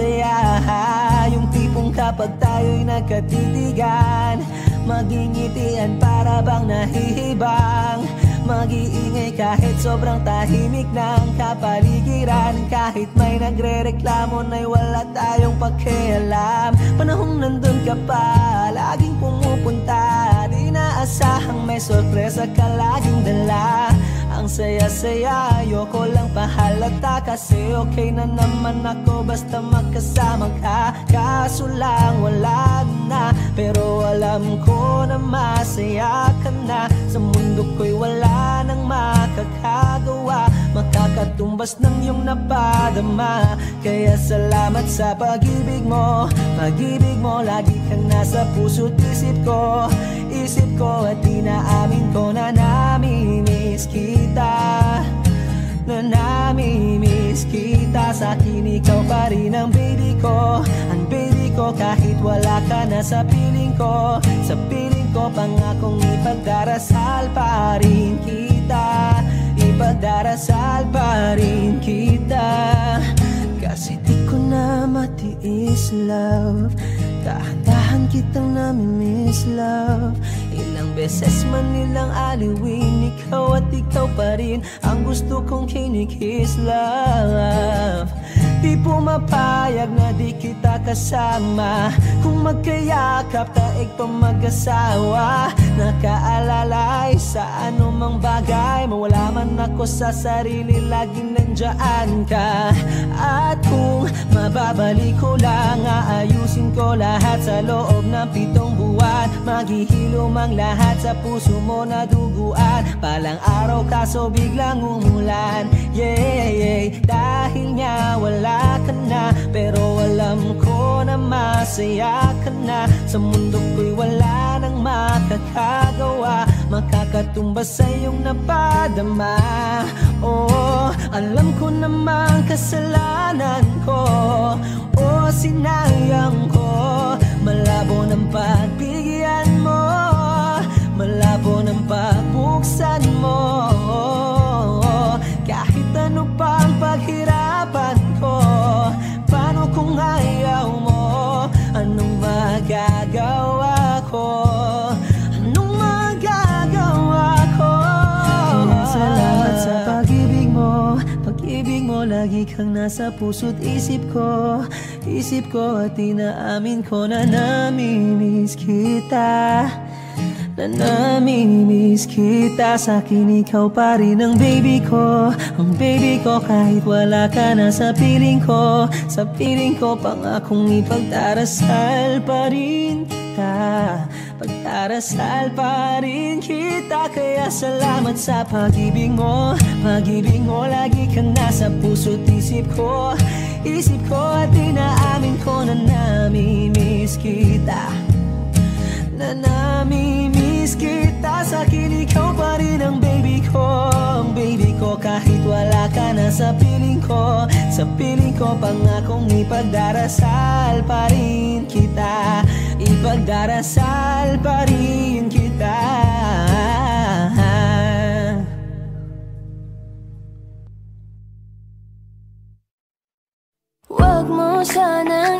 kasaya. Yung tipong kapag tayo'y nagkatitigan, magingitian para bang nahihibang. Mag-iingay kahit sobrang tahimik ng kapaligiran. Kahit may nagre-reklamo na'y wala tayong pakialam. Panahong nandun ka pa, laging pumupunta. Di naasahang may sorpresa ka laging dala. Ang saya-saya, ayoko lang pahalata. Kasi okay na naman ako basta magkasama ka. Kaso lang wala na, pero alam ko na masaya ka na. Sa mundo ko'y wala nang makakagawa, makakatumbas ng iyong napadama. Kaya salamat sa pag-ibig mo. Pag-ibig mo, lagi kang nasa puso't isip ko. Isip ko at inaamin ko na namimiss kita. Na namimiss kita. Sa akin ikaw pa rin ang baby ko. Ang baby ko kahit wala ka na sa piling ko. Sa piling ko pangakong ipagdarasal pa rin kita. Ipagdarasal pa rin kita. Kasi di ko na matiis love. Dahan-dahan kitang namimiss love. Ilang beses man nilang aliwin, ikaw at ikaw pa rin ang gusto kong kinikiss love. Di pumapayag na di kita kasama. Kung magkayakap taig pa mag-asawa. Nakaalalay sa anumang bagay. Mawala man ako sa sarili, laging nandyan ka. At kung mababalik ko lang, aayusin ko lahat sa loob ng 7 buwan. Maghihilom ang lahat sa puso mo na duguan. Palang araw kaso biglang umulan. Yeah, yeah. Dahil nga wala ka na, pero alam ko na masaya ka na. Sa mundo ko'y wala nang makakagawa, makakatumbas sa iyong napadama. Oh, alam ko namang kasalanan ko. Oh, sinayang ko. Malabo ng pagbigyan mo, malabo ng pagbuksan mo. Kahit ano pang paghirapan ko, mo, lagi kang nasa puso't isip ko. Isip ko at inaamin ko na namimiss kita. Na namimiss kita. Sa'kin ikaw pa rin ang baby ko. Ang baby ko kahit wala ka na sa piling ko. Sa piling ko pangakong ipagdarasal pa rin kita. Pagdarasal pa rin kita. Kaya salamat sa pag-ibig mo. Pag-ibig mo lagi kang nasa puso't isip ko. Isip ko at inaamin ko na namimiss kita. Na namimiss kita. Sa'kin ikaw pa rin ang baby ko. Ang baby ko kahit wala ka na sa piling ko. Sa piling ko pangakong ipagdarasal pa rin kita. Ipagdarasal pa rin kita. Huwag mo sanang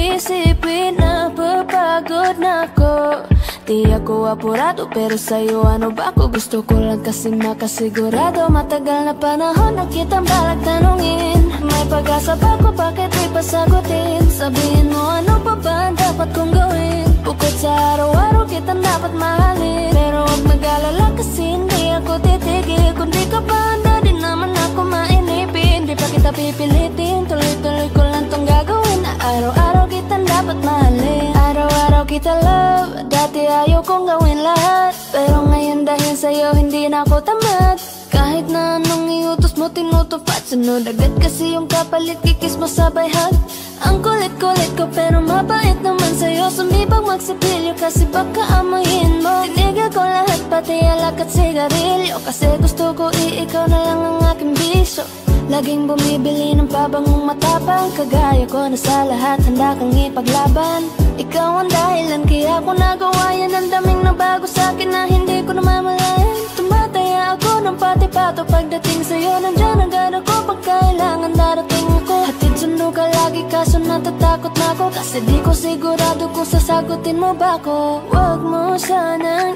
iisipin na papagod na ako. Di ako apurado pero sa'yo ano ba ako? Gusto ko lang kasi makasigurado. Matagal na panahon na kitang balak tanungin. May pag-asa ba ko, bakit di pa sagutin? Sabihin mo ano pa ba ang dapat kong gawin? Bukod sa araw-araw kitang dapat mahalin. Pero huwag mag-alala kasi hindi ako titigil. Kung di ka pa handa din naman ako mainipin. Di pa kita pipilitin, tuloy-tuloy ko lang tong gagawin. Na araw-araw kitang dapat mahalin. Araw-araw kita love. Dati ayaw kong gawin lahat, pero ngayon dahil sa'yo hindi na ako tamad. Kahit na anong iutos mo tinutupad. Sunod agad kasi yung kapalit, kikis mo sabay hug. Ang kulit-kulit ko pero mabait naman sa'yo. Sumibang magsipilyo kasi baka amoyin mo. Tinigal ko lahat pati alak at sigarilyo. Kasi gusto ko ikaw na lang ang aking bisyo. Laging bumibili ng pabangong matapang. Kagaya ko na sa lahat handa kang ipaglaban. Ikaw ang dahilan kaya ko nagawa yan. Ang daming nabago sa'kin na hindi ko namamalayan. Tumataya ako ng pati-pato. Pagdating sa'yo nandyan agad ako. Pag kailangan darating ako. Hatid sundo ka lagi kaso natatakot na ako. Kasi di ko sigurado kung sasagutin mo ba ko. Huwag mo sanang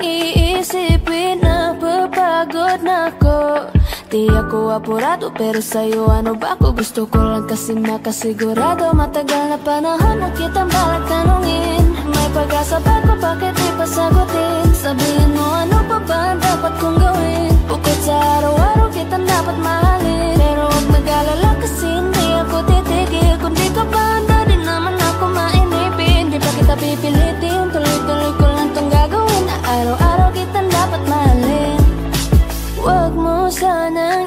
iisipin na papagod na ako. Di ako apurado pero sa'yo ano ba ako? Gusto ko lang kasi makasigurado. Matagal na panahon na kitang balak tanungin. May pag-asa ba ko, bakit di pa sagutin? Sabihin mo ano pa ba ang dapat kong gawin? Bukod sa araw-araw kitang dapat mahalin. Pero huwag mag-alala kasi hindi ako titigil. Kung di ka pa handa din naman ako mainipin. Di pa kita pipilitin, tuloy-tuloy ko lang tong gagawin. Na araw-araw kitang dapat mahalin. Huwag mo sanang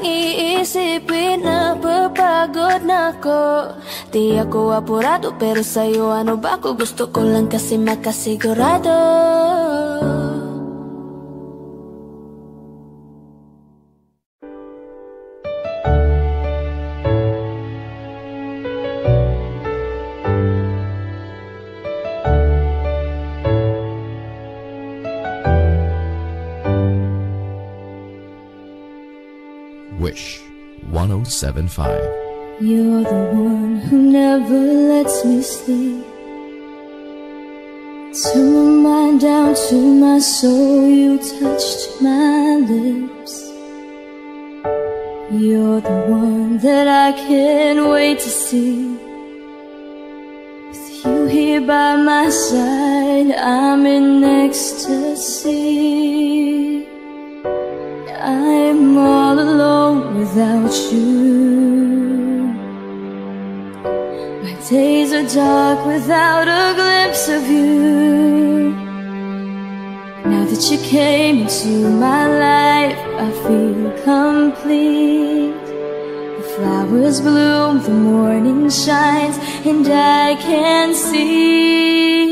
iisipin na papagod na ako. Di ako apurado pero sa'yo ano ba ako? Gusto ko lang kasi makasigurado. Wish 107.5. You're the one who never lets me sleep. Turn my mind down to my soul. You touched my lips. You're the one that I can't wait to see. With you here by my side, I'm in ecstasy. I'm all alone without you. My days are dark without a glimpse of you. Now that you came into my life, I feel complete. The flowers bloom, the morning shines, and I can see.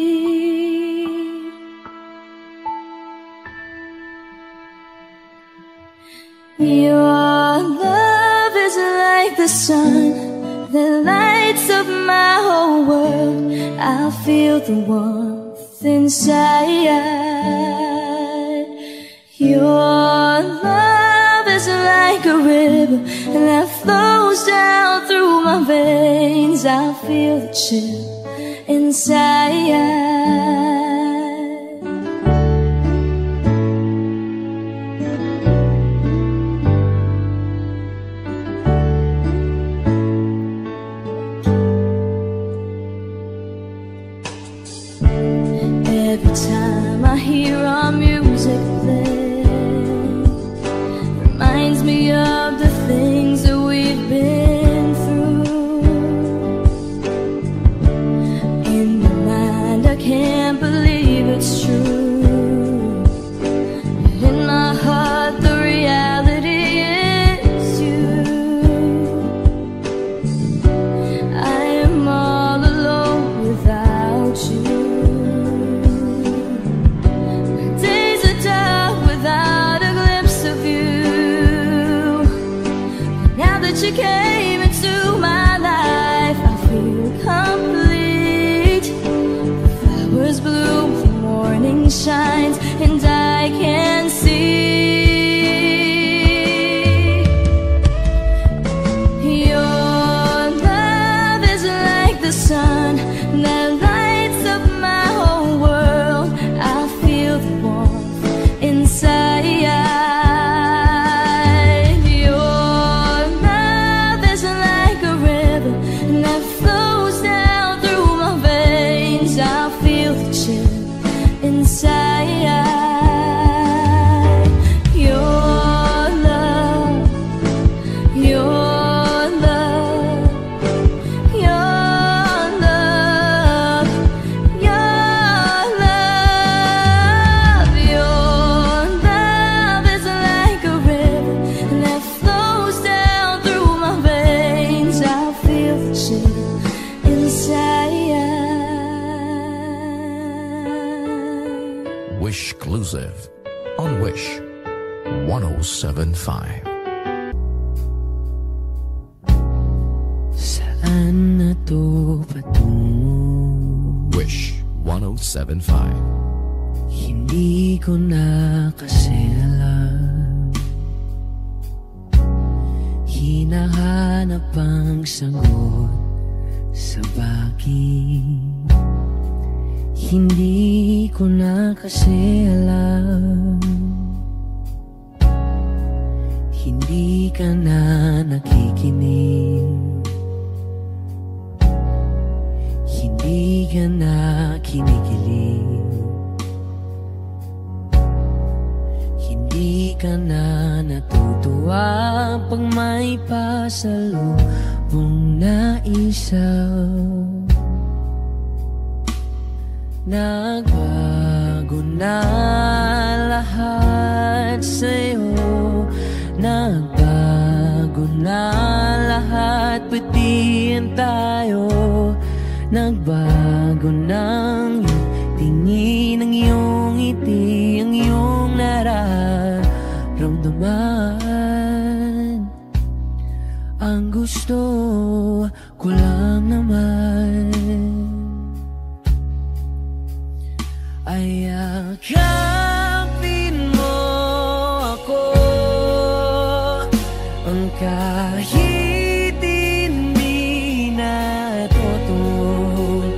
Your love is like the sun that lights up my whole world. I feel the warmth inside. Your love is like a river that flows down through my veins. I feel the chill inside. that you came into my life, I feel complete. Flowers bloom, the morning shines, and I can see your love is like the sun that lights up my whole world. I feel the warmth inside. Your love is like a river that flows down through my veins. I feel the chill inside. Your love, your love, your love, your love. Your love is like a river that flows down through my veins. I feel the chill inside. Wish Exclusive on Wish 107.5. Saan na to patungo? Wish 107.5. Hindi ko na kasi alam. Hinahanap ang sagot sa bakit. Hindi ko na kasi alam. Hindi ka na nakikinig. Hindi ka na kinikilig. Hindi ka na natutuwa pag may pasalubong na isaw. Nagbago na lahat sa'yo. Nagbago na lahat, pati yan tayo. Nagbago ng tingin, ang iyong ngiti, ang iyong nararamdaman. Ang gusto ko lang naman ay yakapin mo ako, ang kahit hindi na totoo.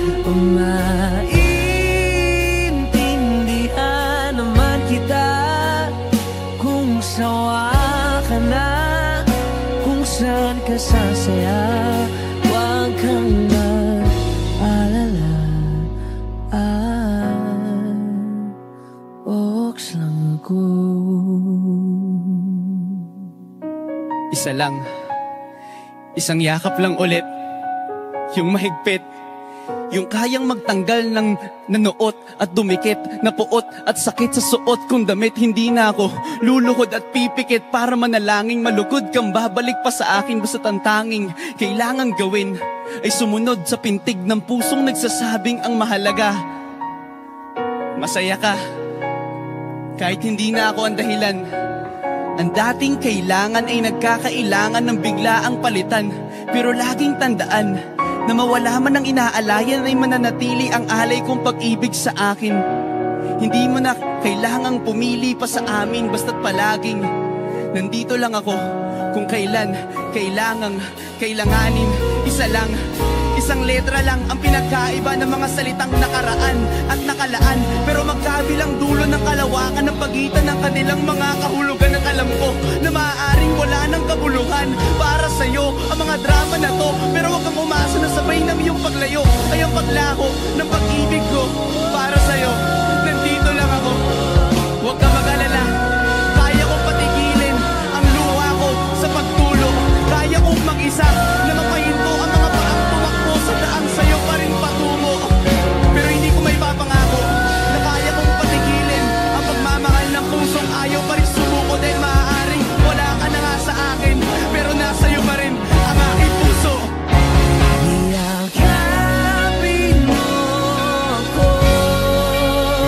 Maintindihan naman kita kung sawa ka na, kung saan ka sasaya. Huwag kang mag-alala. Ox lang ako. Isa lang, isang yakap lang ulit, yung mahigpit, yung kayang magtanggal ng nanuot at dumikit, na puot at sakit sa suot kong damit. Hindi na ako luluhod at pipikit para manalangin, malugod kang babalik pa sa akin. Basta't ang tanging kailangan gawin ay sumunod sa pintig ng pusong nagsasabing ang mahalaga, masaya ka. Kahit hindi na ako ang dahilan, ang dating kailangan ay nagkakailangan ng biglaang palitan. Pero laging tandaan na mawala man ang inaalayan ay mananatili ang alay kong pag-ibig sa akin. Hindi mo na kailangang pumili pa sa amin, basta't palaging nandito lang ako kung kailan kailanganin. Isa lang, isang letra lang ang pinagkaiba ng mga salitang nakaraan at nakalaan. Pero magkabilang dulo ng kalawakan ng pagitan ng kanilang mga kahulugan. At alam ko na maaaring wala ng kabuluhan para sa'yo ang mga drama na to. Pero huwag kang umasa na sabay ng iyong paglayo ay ang paglaho ng pag-ibig ko para sa'yo. Nandito lang ako, huwag ka mag-alala. Kaya kong patigilin ang luha ko sa pagtulog. Kaya kong mag-isa na mapahinto ang mga paang tumakbo sa daan sa'yo pa rin patungo. Pero hindi ko may papangako na kaya kong patigilin ang pagmamahal ng pusong ayaw pa rin sumuko. Dahil maaaring wala ka na nga sa akin, pero nasa iyo pa rin ang aking puso. Yakapin mo ako,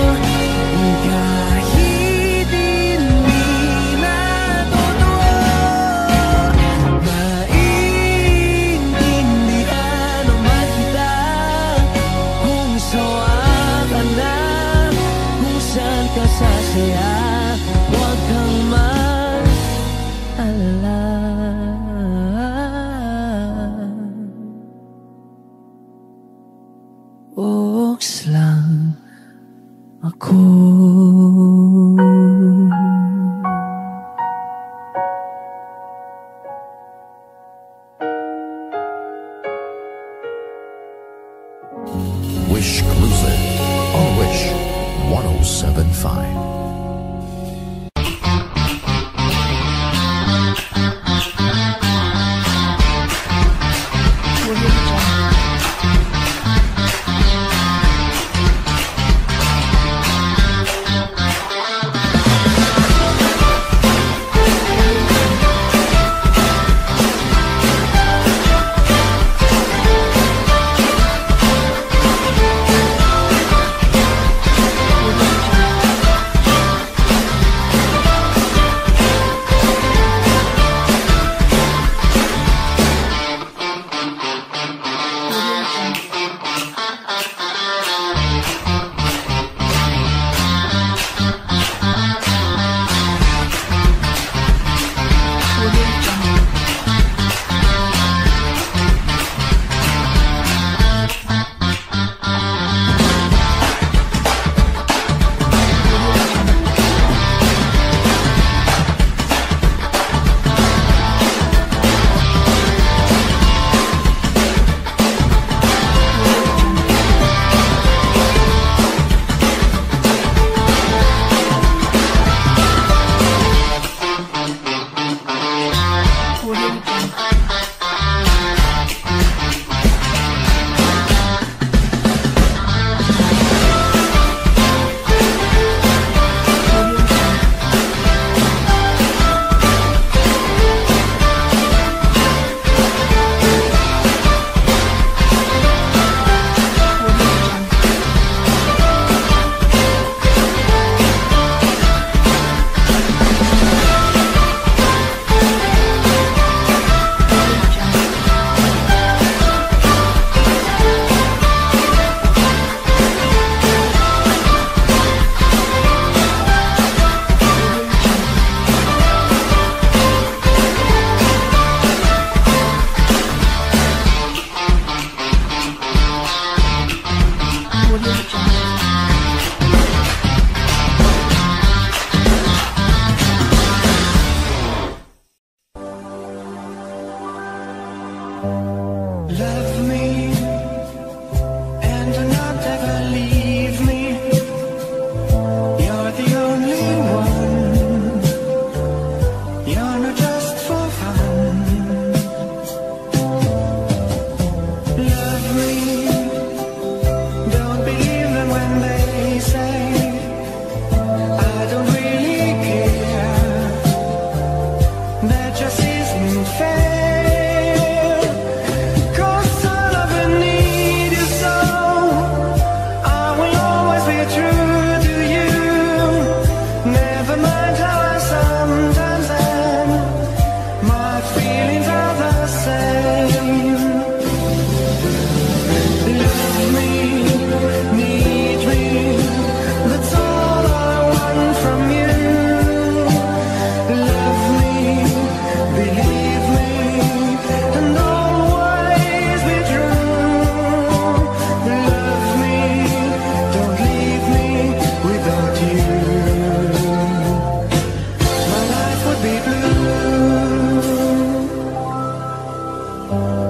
Exclusive on Wish 107.5. Love me and do not ever leave me. You're the only one. You're not just for fun. Love me. Don't believe them when they say I don't really care. That just isn't fair. Oh,